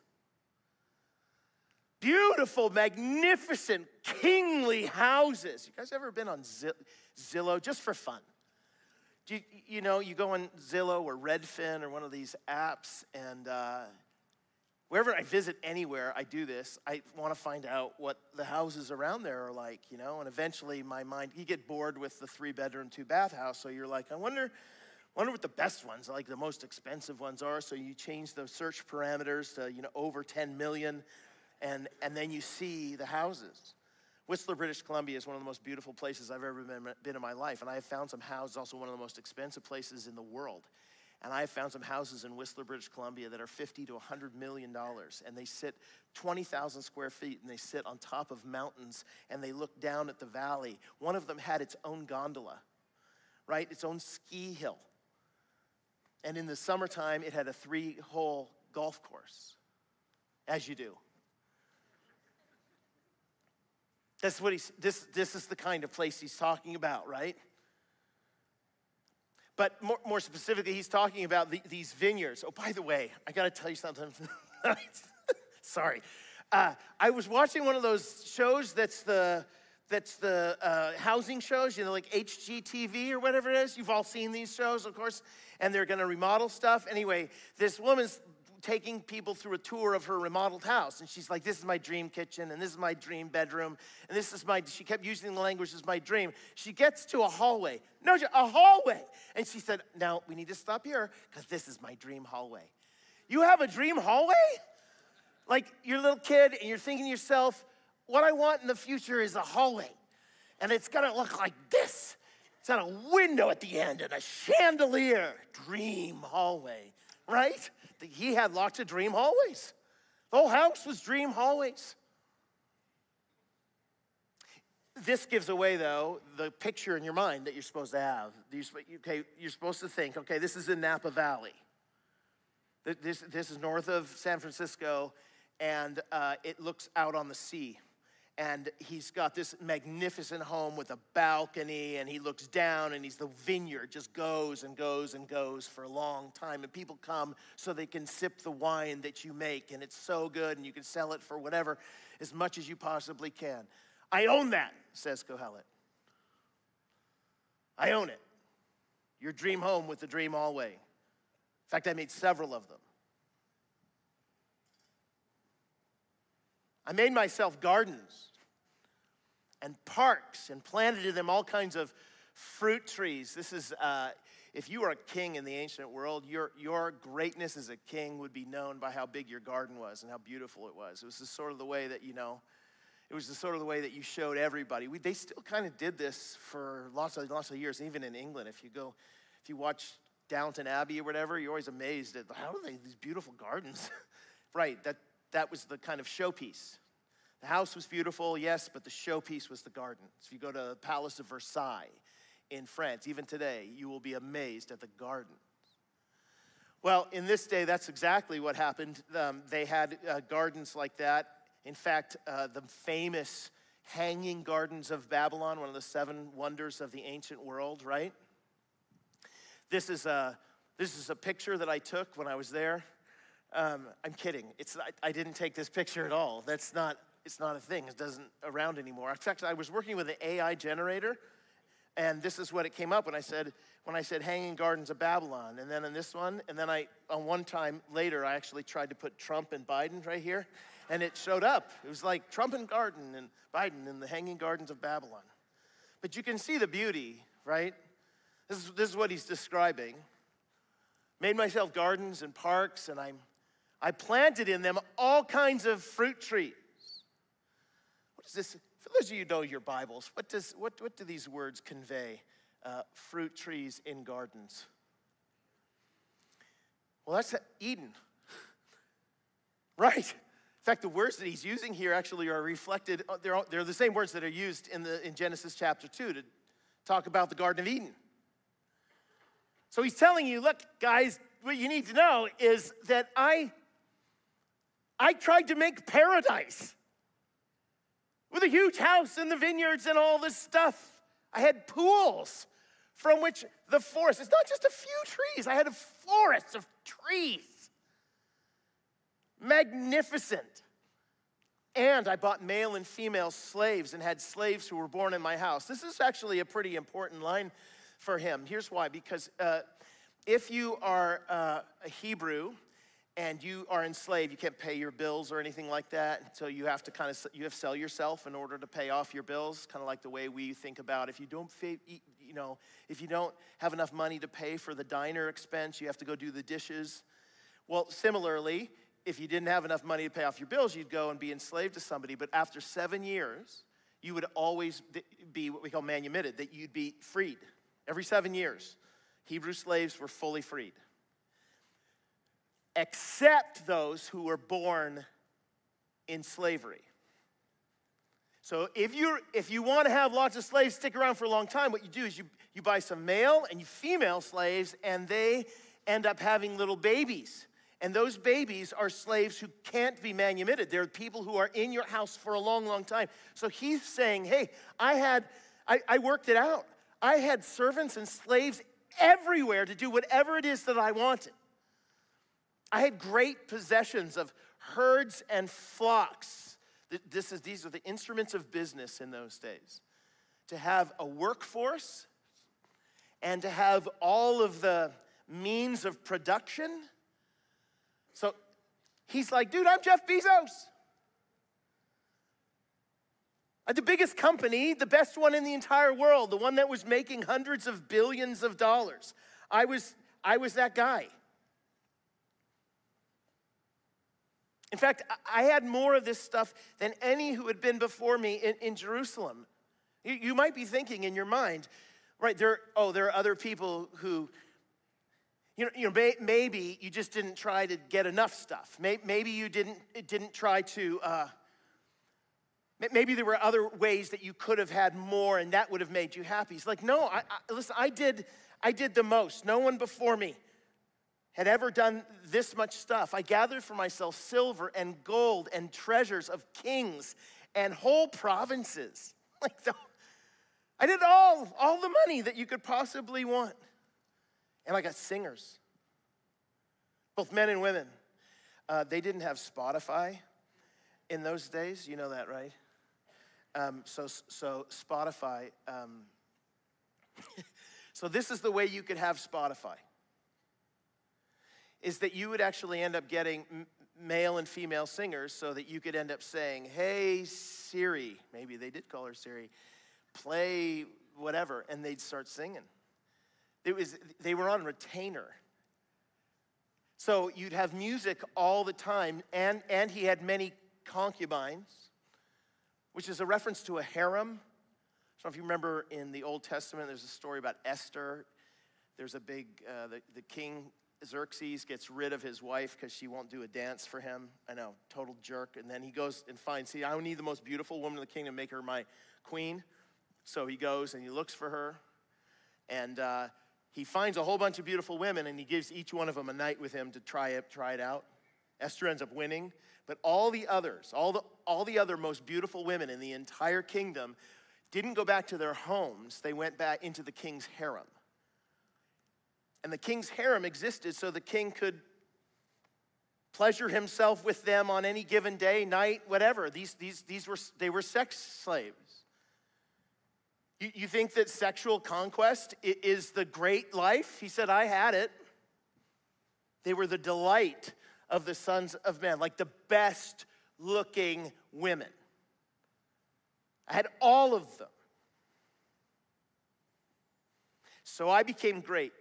Beautiful, magnificent, kingly houses. You guys ever been on Zillow just for fun? Do you, you know, you go on Zillow or Redfin or one of these apps, and uh, wherever I visit anywhere, I do this. I want to find out what the houses around there are like, you know, and eventually my mind, you get bored with the three-bedroom, two-bath house, so you're like, I wonder, wonder what the best ones, like the most expensive ones are, so you change the search parameters to, you know, over ten million, and, and then you see the houses. Whistler, British Columbia is one of the most beautiful places I've ever been, been in my life, and I have found some houses, also one of the most expensive places in the world. And I have found some houses in Whistler, British Columbia that are fifty to one hundred million dollars, and they sit twenty thousand square feet, and they sit on top of mountains, and they look down at the valley. One of them had its own gondola, right? Its own ski hill. And in the summertime, it had a three-hole golf course, as you do. That's what he's, this, this is the kind of place he's talking about, right? But more, more specifically, he's talking about the, these vineyards. Oh, by the way, I got to tell you something. Sorry. Uh, I was watching one of those shows that's the, that's the uh, housing shows, you know, like H G T V or whatever it is. You've all seen these shows, of course, and they're going to remodel stuff. Anyway, this woman's taking people through a tour of her remodeled house. And she's like, this is my dream kitchen, and this is my dream bedroom, and this is my, she kept using the language as my dream. She gets to a hallway. No, a hallway. And she said, now, we need to stop here, because this is my dream hallway. You have a dream hallway? Like, you're a little kid, and you're thinking to yourself, what I want in the future is a hallway. And it's gonna look like this. It's got a window at the end, and a chandelier. Dream hallway, right? He had lots of dream hallways. The whole house was dream hallways. This gives away, though, the picture in your mind that you're supposed to have. You're, okay, you're supposed to think, okay, this is in Napa Valley. This, this is north of San Francisco, and uh, it looks out on the sea. And he's got this magnificent home with a balcony, and he looks down, and he's the vineyard just goes and goes and goes for a long time. And people come so they can sip the wine that you make, and it's so good, and you can sell it for whatever, as much as you possibly can. I own that, says Kohelet. I own it. Your dream home with the dream hallway. In fact, I made several of them. I made myself gardens and parks and planted in them all kinds of fruit trees. This is, uh, if you were a king in the ancient world, your, your greatness as a king would be known by how big your garden was and how beautiful it was. It was the sort of the way that, you know, it was the sort of the way that you showed everybody. We, they still kind of did this for lots of, lots of years, even in England. If you go, if you watch Downton Abbey or whatever, you're always amazed at how are they, these beautiful gardens? Right, that, that was the kind of showpiece. The house was beautiful, yes, but the showpiece was the gardens. If you go to the Palace of Versailles in France, even today, you will be amazed at the gardens. Well, in this day, that's exactly what happened. Um, they had uh, gardens like that. In fact, uh, the famous Hanging Gardens of Babylon, one of the seven wonders of the ancient world, right? This is a, this is a picture that I took when I was there. Um, I'm kidding. It's, I, I didn't take this picture at all. That's not, it's not a thing. It doesn't around anymore. In fact, I was working with an A I generator, and this is what it came up when I said, when I said Hanging Gardens of Babylon. And then in this one, and then I, on one time later, I actually tried to put Trump and Biden right here, and it showed up. It was like Trump and Garden and Biden in the Hanging Gardens of Babylon. But you can see the beauty, right? This is, this is what he's describing. Made myself gardens and parks, and I'm, I planted in them all kinds of fruit trees. What is this? For those of you who know your Bibles, what, does, what, what do these words convey? Uh, fruit trees in gardens. Well, that's Eden. Right. In fact, the words that he's using here actually are reflected, they're, they're the same words that are used in, the, in Genesis chapter two to talk about the Garden of Eden. So he's telling you, look, guys, what you need to know is that I, I tried to make paradise with a huge house and the vineyards and all this stuff. I had pools from which the forest, it's not just a few trees. I had a forest of trees. Magnificent. And I bought male and female slaves and had slaves who were born in my house. This is actually a pretty important line for him. Here's why. Because uh, if you are uh, a Hebrew and you are enslaved, you can't pay your bills or anything like that. So you have to kind of, you have to sell yourself in order to pay off your bills. Kind of like the way we think about if you don't, you know, if you don't have enough money to pay for the diner expense, you have to go do the dishes. Well, similarly, if you didn't have enough money to pay off your bills, you'd go and be enslaved to somebody. But after seven years, you would always be what we call manumitted, that you'd be freed. Every seven years, Hebrew slaves were fully freed. Except those who were born in slavery. So if you if you want to have lots of slaves stick around for a long time, what you do is you, you buy some male and you female slaves, and they end up having little babies. And those babies are slaves who can't be manumitted. They're people who are in your house for a long, long time. So he's saying, hey, I had, I, I worked it out. I had servants and slaves everywhere to do whatever it is that I wanted. I had great possessions of herds and flocks. This is, these are the instruments of business in those days. To have a workforce and to have all of the means of production. So he's like, dude, I'm Jeff Bezos. I had the biggest company, the best one in the entire world, the one that was making hundreds of billions of dollars. I was, I was that guy. In fact, I had more of this stuff than any who had been before me in, in Jerusalem. You, you might be thinking in your mind, right, there, oh, there are other people who, you know, you know, may, maybe you just didn't try to get enough stuff. Maybe you didn't, didn't try to, uh, maybe there were other ways that you could have had more and that would have made you happy. It's like, no, I, I, listen, I did, I did the most. No one before me had ever done this much stuff. I gathered for myself silver and gold and treasures of kings and whole provinces. Like, the, I did all, all the money that you could possibly want. And I got singers, both men and women. Uh, they didn't have Spotify in those days. You know that, right? Um, so, so Spotify, um, so this is the way you could have Spotify, is that you would actually end up getting m- male and female singers so that you could end up saying, hey, Siri, maybe they did call her Siri, play whatever, and they'd start singing. It was, they were on retainer. So you'd have music all the time, and, and he had many concubines, which is a reference to a harem. I don't know if you remember in the Old Testament, there's a story about Esther. There's a big, uh, the, the king Xerxes gets rid of his wife because she won't do a dance for him. I know, total jerk. And then he goes and finds, see, I need the most beautiful woman in the kingdom, make her my queen. So he goes and he looks for her. And uh, he finds a whole bunch of beautiful women, and he gives each one of them a night with him to try it, try it out. Esther ends up winning. But all the others, all the, all the other most beautiful women in the entire kingdom didn't go back to their homes. They went back into the king's harem. And the king's harem existed so the king could pleasure himself with them on any given day, night, whatever. These, these, these were, they were sex slaves. You, you think that sexual conquest is the great life? He said, I had it. They were the delight of the sons of men, like the best looking women. I had all of them. So I became great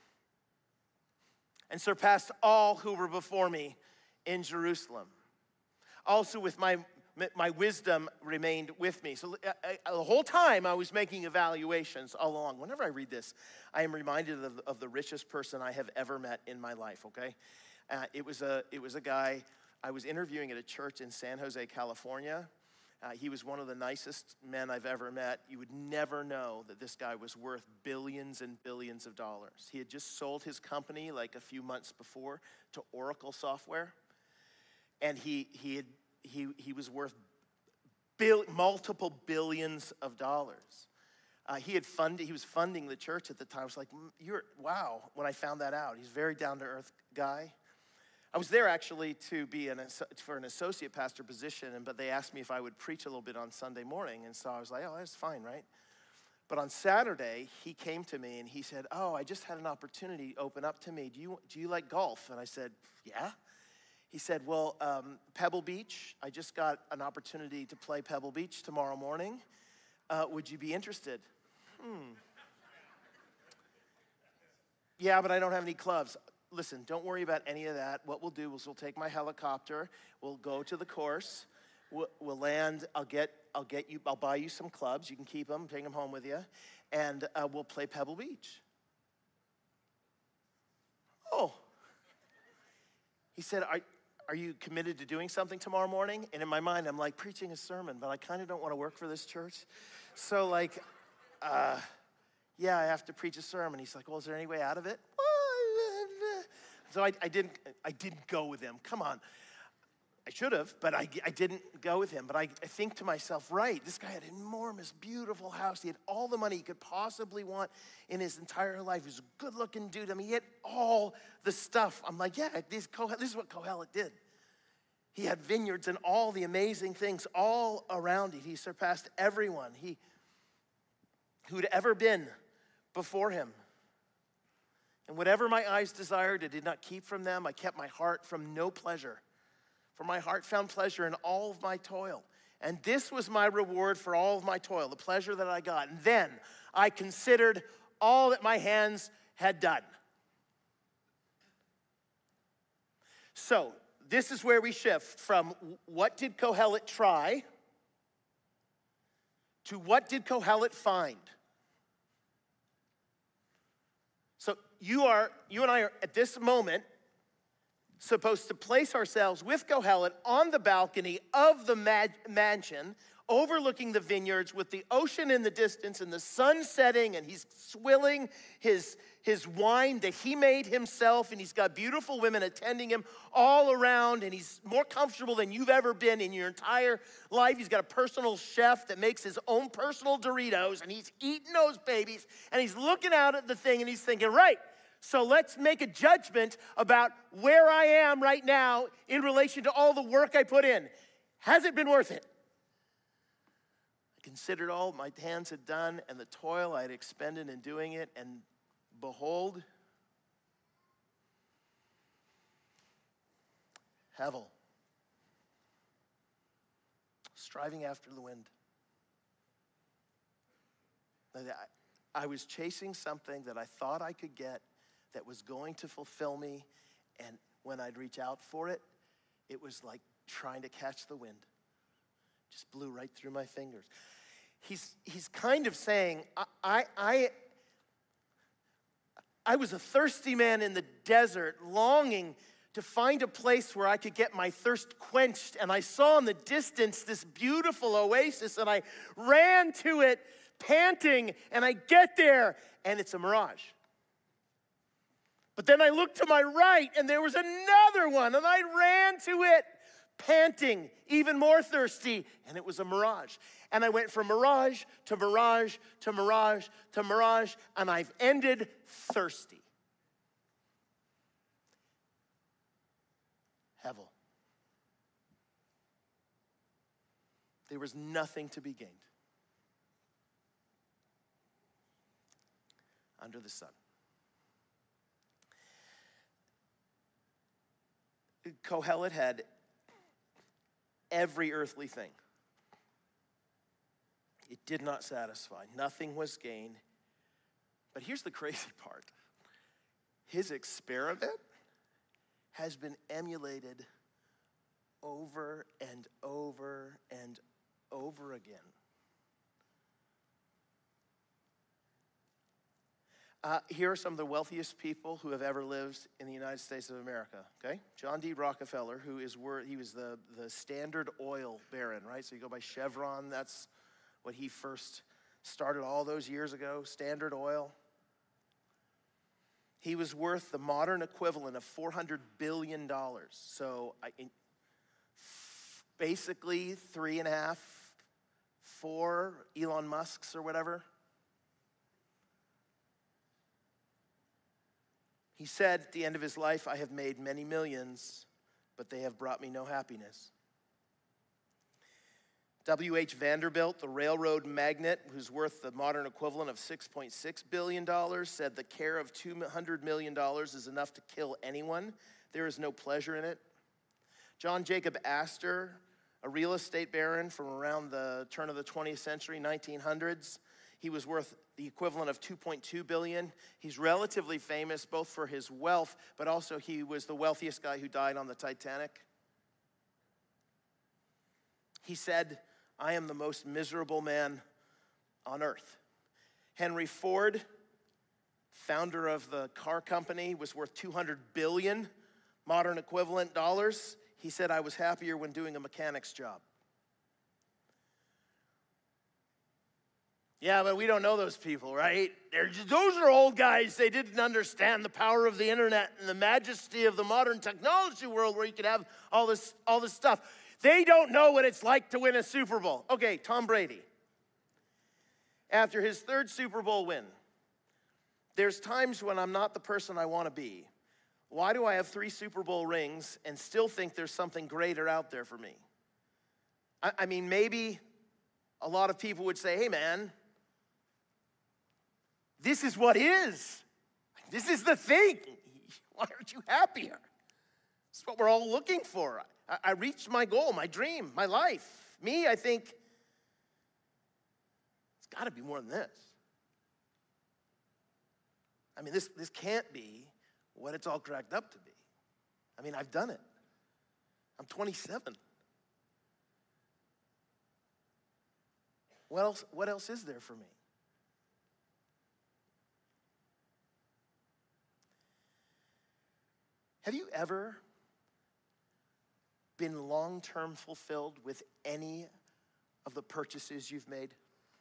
and surpassed all who were before me in Jerusalem. Also with my, my wisdom remained with me. So I, I, the whole time I was making evaluations all along. Whenever I read this, I am reminded of, of the richest person I have ever met in my life, okay? Uh, it was a it was a guy I was interviewing at a church in San Jose, California. Uh, he was one of the nicest men I've ever met. You would never know that this guy was worth billions and billions of dollars. He had just sold his company like a few months before to Oracle Software, and he he had, he he was worth bill, multiple billions of dollars. Uh, he had funded, he was funding the church at the time. I was like, "Mm, you're, wow, when I found that out. He's a very down-to-earth guy. I was there actually to be an, for an associate pastor position, and, but they asked me if I would preach a little bit on Sunday morning, and so I was like, oh, that's fine, right? But on Saturday, he came to me and he said, oh, I just had an opportunity open up to me. Do you, do you like golf? And I said, yeah. He said, well, um, Pebble Beach, I just got an opportunity to play Pebble Beach tomorrow morning. Uh, would you be interested? Hmm. Yeah, but I don't have any clubs. Listen, don't worry about any of that. What we'll do is we'll take my helicopter, we'll go to the course, we'll, we'll land, I'll get, I'll get you, I'll buy you some clubs, you can keep them, take them home with you, and uh, we'll play Pebble Beach. Oh. He said, are, are you committed to doing something tomorrow morning? And in my mind, I'm like, preaching a sermon, but I kind of don't want to work for this church. So like, uh, yeah, I have to preach a sermon. He's like, well, is there any way out of it? So I, I didn't I didn't go with him. Come on. I should have, but I, I didn't go with him. But I, I think to myself, right, this guy had an enormous, beautiful house. He had all the money he could possibly want in his entire life. He was a good-looking dude. I mean, he had all the stuff. I'm like, yeah, this, this is what Kohelet did. He had vineyards and all the amazing things all around it. He surpassed everyone he who'd ever been before him. And whatever my eyes desired, I did not keep from them. I kept my heart from no pleasure. For my heart found pleasure in all of my toil. And this was my reward for all of my toil, the pleasure that I got. And then I considered all that my hands had done. So this is where we shift from what did Kohelet try to what did Kohelet find? So you are, you and I are at this moment supposed to place ourselves with Kohelet on the balcony of the mad- mansion, overlooking the vineyards with the ocean in the distance and the sun setting, and he's swilling his, his wine that he made himself, and he's got beautiful women attending him all around, and he's more comfortable than you've ever been in your entire life. He's got a personal chef that makes his own personal Doritos, and he's eating those babies, and he's looking out at the thing, and he's thinking, right, so let's make a judgment about where I am right now in relation to all the work I put in. Has it been worth it? I considered all my hands had done and the toil I had expended in doing it, and behold, Hevel, striving after the wind. I was chasing something that I thought I could get that was going to fulfill me, and when I'd reach out for it, it was like trying to catch the wind. Just blew right through my fingers. He's, he's kind of saying, I, I, I, I was a thirsty man in the desert, longing to find a place where I could get my thirst quenched, and I saw in the distance this beautiful oasis, and I ran to it panting, and I get there, and it's a mirage. But then I looked to my right, and there was another one, and I ran to it, panting, even more thirsty, and it was a mirage. And I went from mirage to mirage to mirage to mirage, and I've ended thirsty. Hevel. There was nothing to be gained under the sun. Kohelet had every earthly thing. It did not satisfy. Nothing was gained. But here's the crazy part. His experiment has been emulated over and over and over again. Uh, here are some of the wealthiest people who have ever lived in the United States of America, okay? John D. Rockefeller, who is, wor- he was the, the Standard Oil baron, right? So you go by Chevron, that's what he first started all those years ago, Standard Oil. He was worth the modern equivalent of four hundred billion dollars. So I, in, basically three and a half, four Elon Musks or whatever. He said at the end of his life, I have made many millions, but they have brought me no happiness. W H Vanderbilt, the railroad magnate, who's worth the modern equivalent of six point six billion dollars, said the care of two hundred million dollars is enough to kill anyone. There is no pleasure in it. John Jacob Astor, a real estate baron from around the turn of the twentieth century, nineteen hundreds, he was worth the equivalent of two point two billion dollars. He's relatively famous both for his wealth, but also he was the wealthiest guy who died on the Titanic. He said, I am the most miserable man on earth. Henry Ford, founder of the car company, was worth two hundred billion dollars, modern equivalent dollars. He said, I was happier when doing a mechanic's job. Yeah, but we don't know those people, right? They're just, those are old guys. They didn't understand the power of the internet and the majesty of the modern technology world where you can have all this, all this stuff. They don't know what it's like to win a Super Bowl. Okay, Tom Brady. After his third Super Bowl win, there's times when I'm not the person I want to be. Why do I have three Super Bowl rings and still think there's something greater out there for me? I, I mean, maybe a lot of people would say, hey, man, this is what is. This is the thing. Why aren't you happier? It's what we're all looking for. I, I reached my goal, my dream, my life. Me, I think, it's got to be more than this. I mean, this, this can't be what it's all cracked up to be. I mean, I've done it. I'm twenty-seven. What else, what else is there for me? Have you ever been long-term fulfilled with any of the purchases you've made?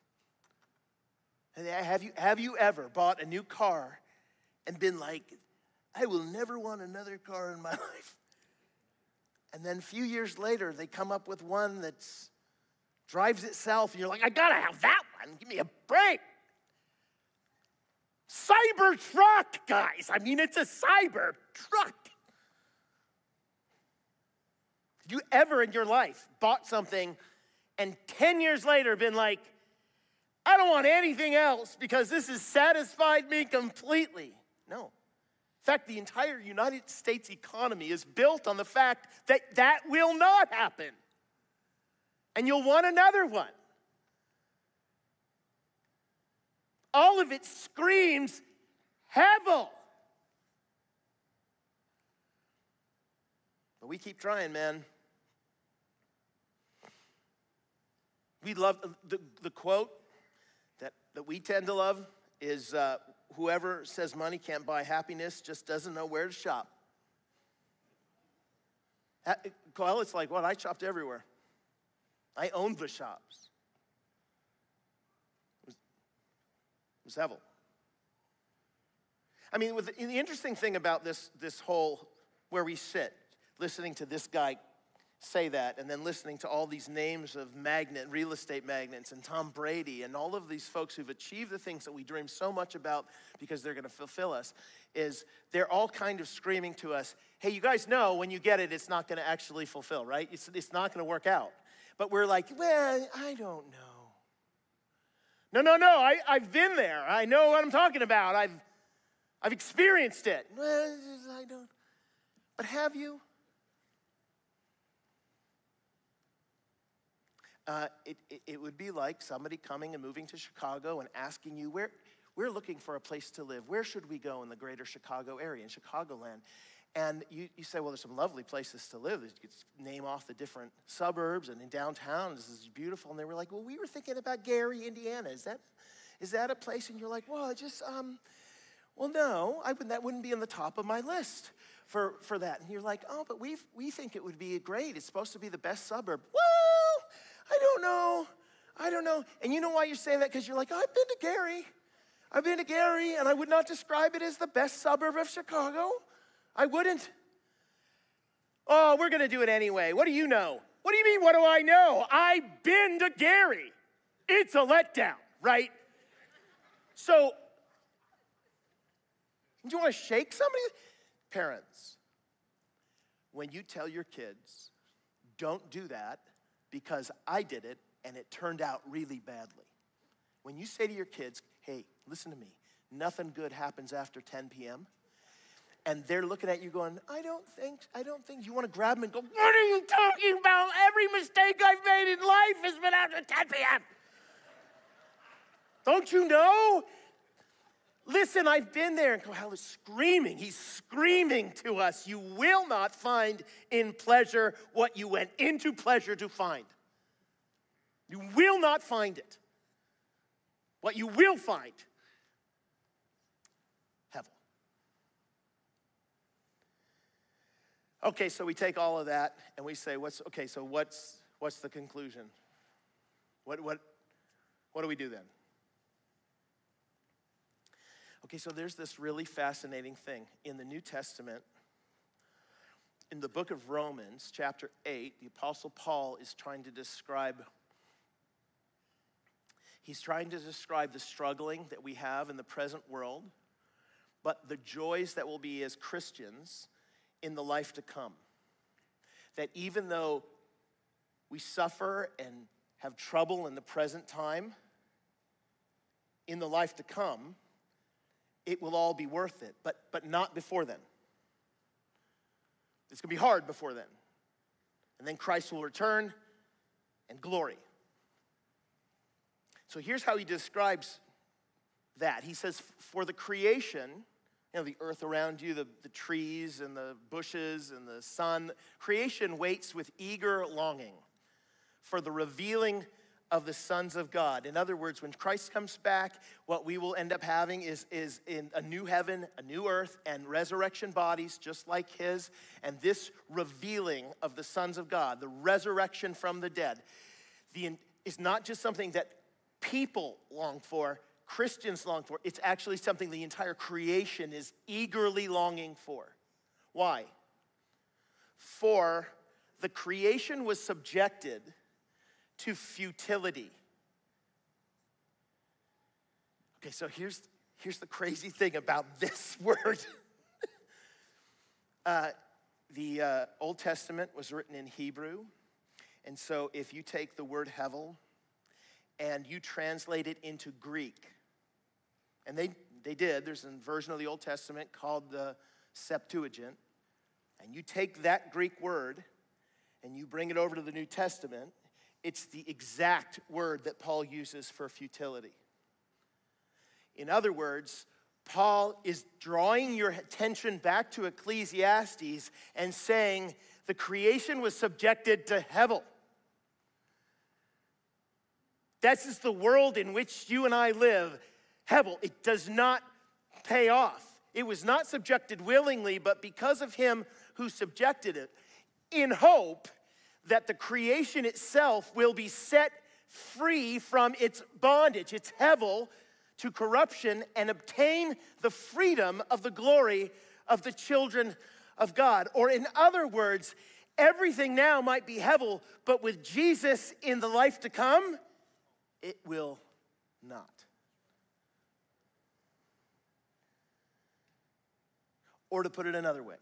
Have you, have you ever bought a new car and been like, I will never want another car in my life? And then a few years later, they come up with one that drives itself, and you're like, I gotta have that one. Give me a break. Cyber truck, guys. I mean, it's a cyber truck. Did you ever in your life bought something and ten years later been like, I don't want anything else because this has satisfied me completely? No. In fact, the entire United States economy is built on the fact that that will not happen. And you'll want another one. All of it screams Hevel. But we keep trying, man. We love, the, the quote that, that we tend to love is, uh, whoever says money can't buy happiness just doesn't know where to shop. Well, it's like, what? I shopped everywhere. I owned the shops. It was, it was Hevel. I mean, with the, the interesting thing about this, this whole, where we sit, listening to this guy say that, and then listening to all these names of magnet, real estate magnates, and Tom Brady, and all of these folks who've achieved the things that we dream so much about because they're gonna fulfill us, is they're all kind of screaming to us, hey, you guys know when you get it, it's not gonna actually fulfill, right? It's, it's not gonna work out. But we're like, well, I don't know. No, no, no, I, I've been there. I know what I'm talking about. I've, I've experienced it. Well, I don't. But have you? Uh, it, it, it would be like somebody coming and moving to Chicago and asking you, where, we're looking for a place to live. Where should we go in the greater Chicago area, in Chicagoland? And you, you say, well, there's some lovely places to live. You could name off the different suburbs, and in downtown, this is beautiful. And they were like, well, we were thinking about Gary, Indiana. Is that, is that a place? And you're like, well, it just, um, well, no, I wouldn't, that wouldn't be on the top of my list for, for that. And you're like, oh, but we we think it would be great. It's supposed to be the best suburb. Well, I don't know. I don't know. And you know why you're saying that? Because you're like, I've been to Gary. I've been to Gary, and I would not describe it as the best suburb of Chicago. I wouldn't. Oh, we're going to do it anyway. What do you know? What do you mean, what do I know? I've been to Gary. It's a letdown, right? So, Do you want to shake somebody? Parents, when you tell your kids, don't do that because I did it and it turned out really badly. When you say to your kids, hey, listen to me, nothing good happens after ten p.m., and they're looking at you going, I don't think, I don't think, you want to grab them and go, what are you talking about? Every mistake I've made in life has been after ten p.m. Don't you know? Listen, I've been there. And Kyle is screaming. He's screaming to us. You will not find in pleasure what you went into pleasure to find. You will not find it. What you will find, heaven. Okay, so we take all of that and we say, what's okay? So what's what's the conclusion? What what what do we do then? Okay, so there's this really fascinating thing. In the New Testament, in the book of Romans, chapter eight, the Apostle Paul is trying to describe, he's trying to describe the struggling that we have in the present world, but the joys that will be as Christians in the life to come. That even though we suffer and have trouble in the present time, in the life to come, it will all be worth it, but, but not before then. It's going to be hard before then. And then Christ will return and glory. So here's how he describes that. He says, for the creation, you know, the earth around you, the, the trees and the bushes and the sun, creation waits with eager longing for the revealing of the sons of God. In other words, when Christ comes back, what we will end up having is, is in a new heaven, a new earth, and resurrection bodies just like his, and this revealing of the sons of God, the resurrection from the dead, the, is not just something that people long for, Christians long for. It's actually something the entire creation is eagerly longing for. Why? For the creation was subjected to futility. Okay, so here's, here's the crazy thing about this word. uh, the uh, Old Testament was written in Hebrew, and so if you take the word hevel and you translate it into Greek, and they, they did, there's a version of the Old Testament called the Septuagint, and you take that Greek word and you bring it over to the New Testament, it's the exact word that Paul uses for futility. In other words, Paul is drawing your attention back to Ecclesiastes and saying the creation was subjected to hevel. This is the world in which you and I live. Hevel, it does not pay off. It was not subjected willingly, but because of him who subjected it, in hope that the creation itself will be set free from its bondage, its hevel, to corruption, and obtain the freedom of the glory of the children of God. Or in other words, everything now might be hevel, but with Jesus in the life to come, it will not. Or to put it another way,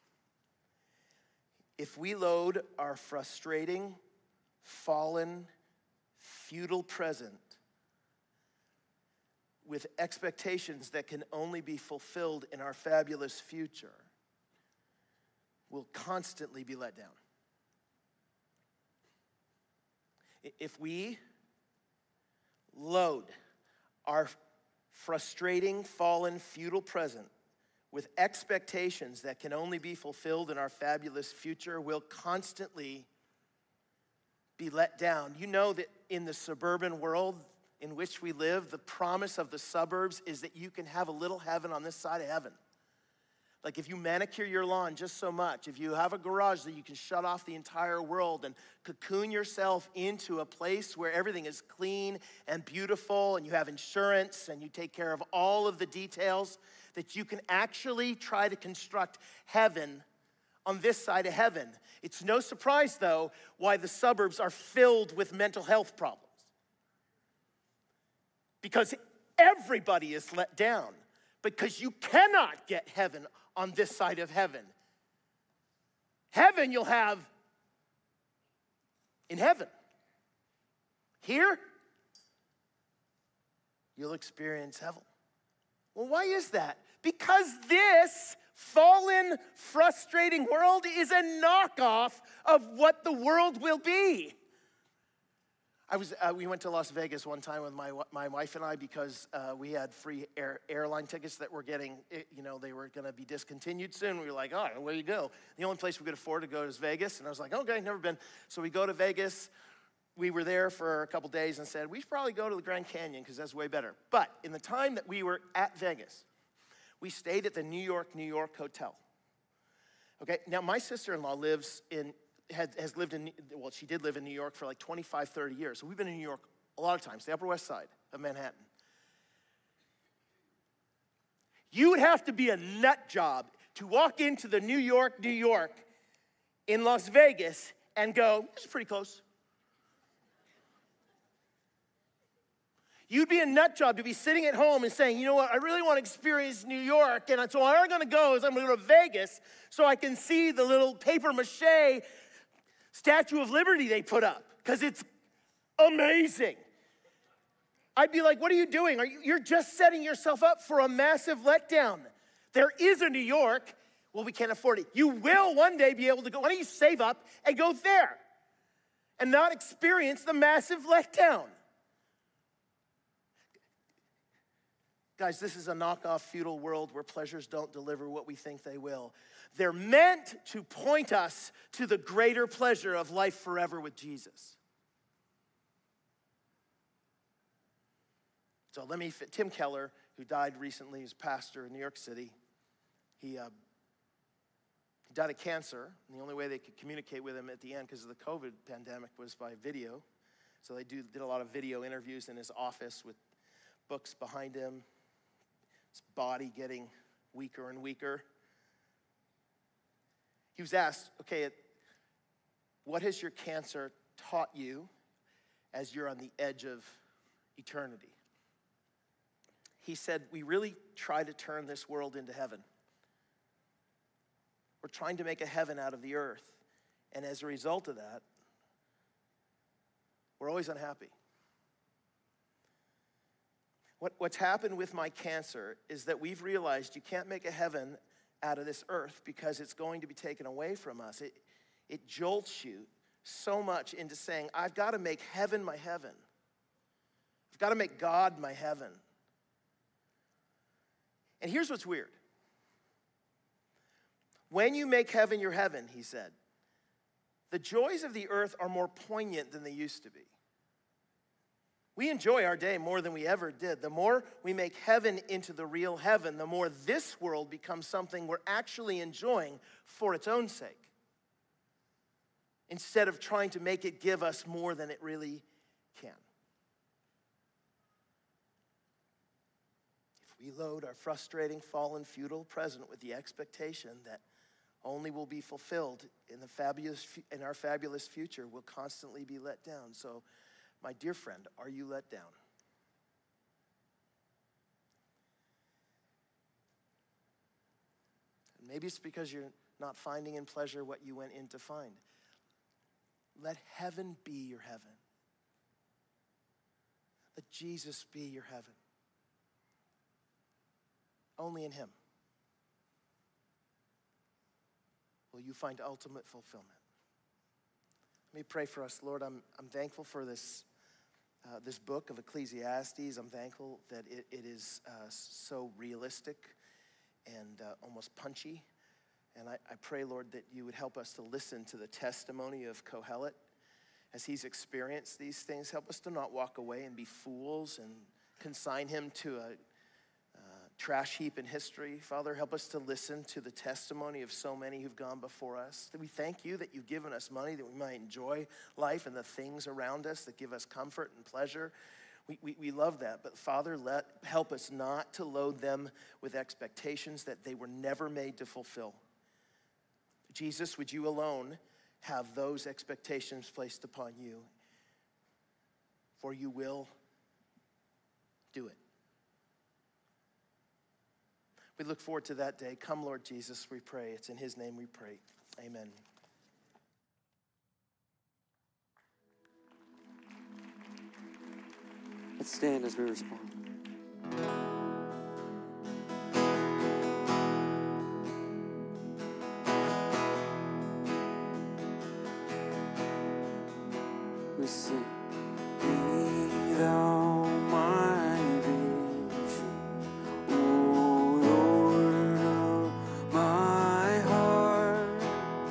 if we load our frustrating, fallen, futile present with expectations that can only be fulfilled in our fabulous future, we'll constantly be let down. If we load our frustrating, fallen, futile present with expectations that can only be fulfilled in our fabulous future, we'll constantly be let down. You know that in the suburban world in which we live, the promise of the suburbs is that you can have a little heaven on this side of heaven. Like if you manicure your lawn just so much, if you have a garage that you can shut off the entire world and cocoon yourself into a place where everything is clean and beautiful and you have insurance and you take care of all of the details, that you can actually try to construct heaven on this side of heaven. It's no surprise, though, why the suburbs are filled with mental health problems. Because everybody is let down because you cannot get heaven on this side of heaven. Heaven you'll have in heaven. Here, you'll experience heaven. Well, why is that? Because this fallen, frustrating world is a knockoff of what the world will be. I was, uh, we went to Las Vegas one time with my, my wife and I because uh, we had free air, airline tickets that were getting, you know, they were going to be discontinued soon. We were like, oh, where do you go? The only place we could afford to go is Vegas. And I was like, okay, never been. So we go to Vegas. We were there for a couple days and said, we should probably go to the Grand Canyon because that's way better. But in the time that we were at Vegas, we stayed at the New York, New York Hotel. Okay, now my sister-in-law lives in, has, has lived in, well, she did live in New York for like twenty-five, thirty years. So we've been in New York a lot of times, the Upper West Side of Manhattan. You would have to be a nut job to walk into the New York, New York in Las Vegas and go, this is pretty close. You'd be a nut job to be sitting at home and saying, you know what, I really want to experience New York, and so where I'm going to go is I'm going to go to Vegas so I can see the little paper mache Statue of Liberty they put up, because it's amazing. I'd be like, what are you doing? Are you, you're just setting yourself up for a massive letdown. There is a New York. Well, we can't afford it. You will one day be able to go. Why don't you save up and go there and not experience the massive letdown? Guys, this is a knockoff, futile world where pleasures don't deliver what we think they will. They're meant to point us to the greater pleasure of life forever with Jesus. So let me, Tim Keller, who died recently, he's a pastor in New York City. He, uh, he died of cancer, and the only way they could communicate with him at the end because of the COVID pandemic was by video. So they do, did a lot of video interviews in his office with books behind him. His body getting weaker and weaker. He was asked, okay, what has your cancer taught you as you're on the edge of eternity? He said, we really try to turn this world into heaven. We're trying to make a heaven out of the earth. And as a result of that, we're always unhappy. What, what's happened with my cancer is that we've realized you can't make a heaven out of this earth because it's going to be taken away from us. It, it jolts you so much into saying, I've got to make heaven my heaven. I've got to make God my heaven. And here's what's weird. When you make heaven your heaven, he said, the joys of the earth are more poignant than they used to be. We enjoy our day more than we ever did. The more we make heaven into the real heaven, the more this world becomes something we're actually enjoying for its own sake, instead of trying to make it give us more than it really can. If we load our frustrating, fallen, futile present with the expectation that only will be fulfilled in the fabulous in our fabulous future, we'll constantly be let down. So, my dear friend, are you let down? And maybe it's because you're not finding in pleasure what you went in to find. Let heaven be your heaven. Let Jesus be your heaven. Only in him will you find ultimate fulfillment. Let me pray for us. Lord, I'm, I'm thankful for this, uh, this book of Ecclesiastes. I'm thankful that it, it is uh, so realistic and uh, almost punchy. And I, I pray, Lord, that you would help us to listen to the testimony of Kohelet as he's experienced these things. Help us to not walk away and be fools and consign him to a trash heap in history. Father, help us to listen to the testimony of so many who've gone before us. That we thank you that you've given us money that we might enjoy life and the things around us that give us comfort and pleasure. We, we, we love that. But Father, let help us not to load them with expectations that they were never made to fulfill. Jesus, would you alone have those expectations placed upon you? For you will do it. We look forward to that day. Come, Lord Jesus, we pray. It's in his name we pray. Amen. Let's stand as we respond. We sing. Be thou my vision, O Lord of my heart,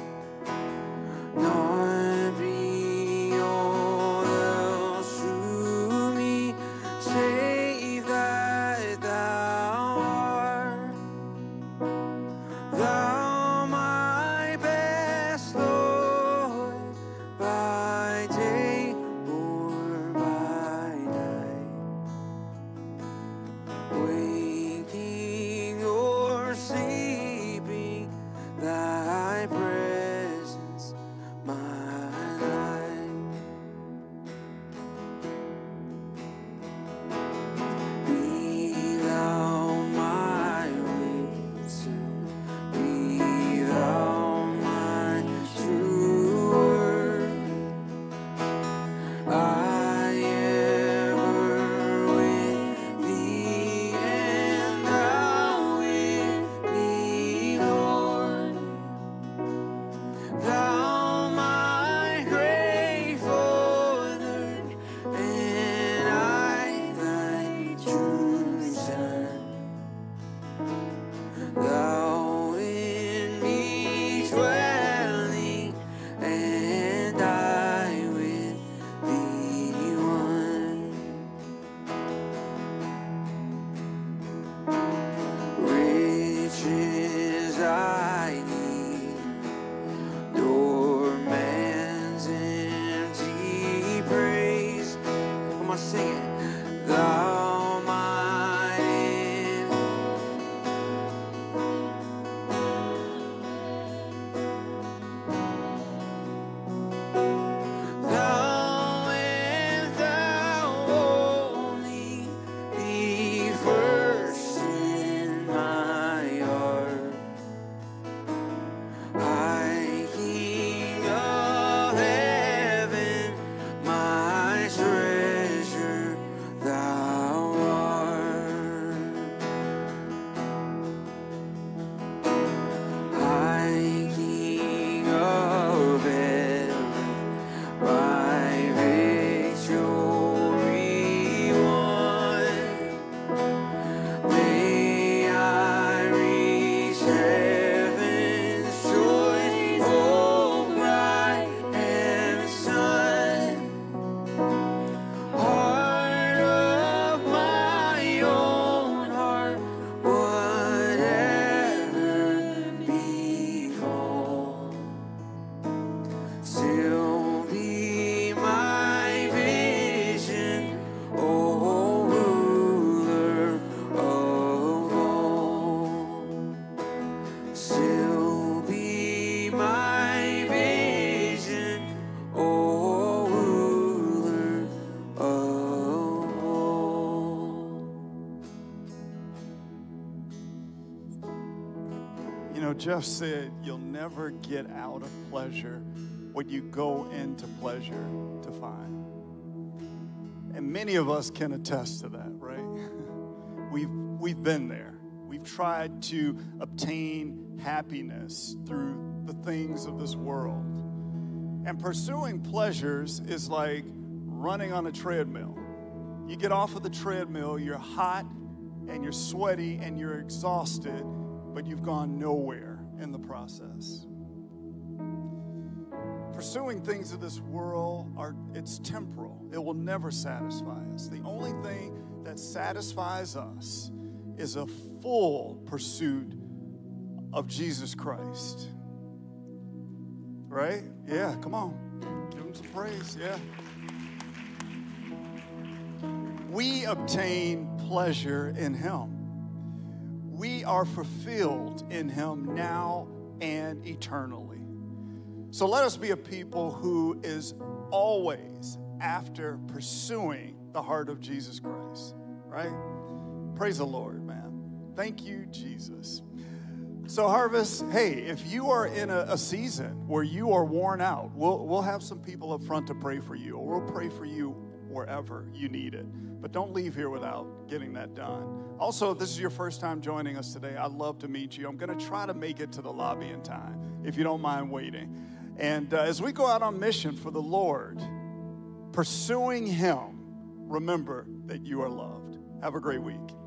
not be all else to me, save that thou art. Thou my best, Lord, by day or by night, waking or sleeping, thy presence my life. Be thou my wisdom, be thou my true word. I ever with thee, and thou with me, Lord. Thou my grateful Lord, and I thy true son. Thou in me dwelling, and I with thee one. Riches I need, nor man's empty praise. Come on, sing it. Thou my end. Thou and thou only, be first in my heart. High King of heaven, my treasure thou art. High King of heaven, my victory won. May I reach heaven's joy, oh bright and sun. Heart of my own heart, whatever befall, still be my vision, O ruler of all. Still be my vision, O ruler of all. You know, Jeff said you'll never get out of pleasure what you go into pleasure to find. And many of us can attest to that, right? We've, we've been there. We've tried to obtain happiness through the things of this world. And pursuing pleasures is like running on a treadmill. You get off of the treadmill, you're hot and you're sweaty and you're exhausted, but you've gone nowhere in the process. Pursuing things of this world, are it's temporal. It will never satisfy us. The only thing that satisfies us is a full pursuit of Jesus Christ. Right? Yeah, come on. Give him some praise, yeah. We obtain pleasure in him. We are fulfilled in him now and eternally. So let us be a people who is always after pursuing the heart of Jesus Christ, right? Praise the Lord, man. Thank you, Jesus. So Harvest, hey, if you are in a, a season where you are worn out, we'll, we'll have some people up front to pray for you, or we'll pray for you wherever you need it. But don't leave here without getting that done. Also, if this is your first time joining us today, I'd love to meet you. I'm going to try to make it to the lobby in time, if you don't mind waiting. And uh, as we go out on mission for the Lord, pursuing Him, remember that you are loved. Have a great week.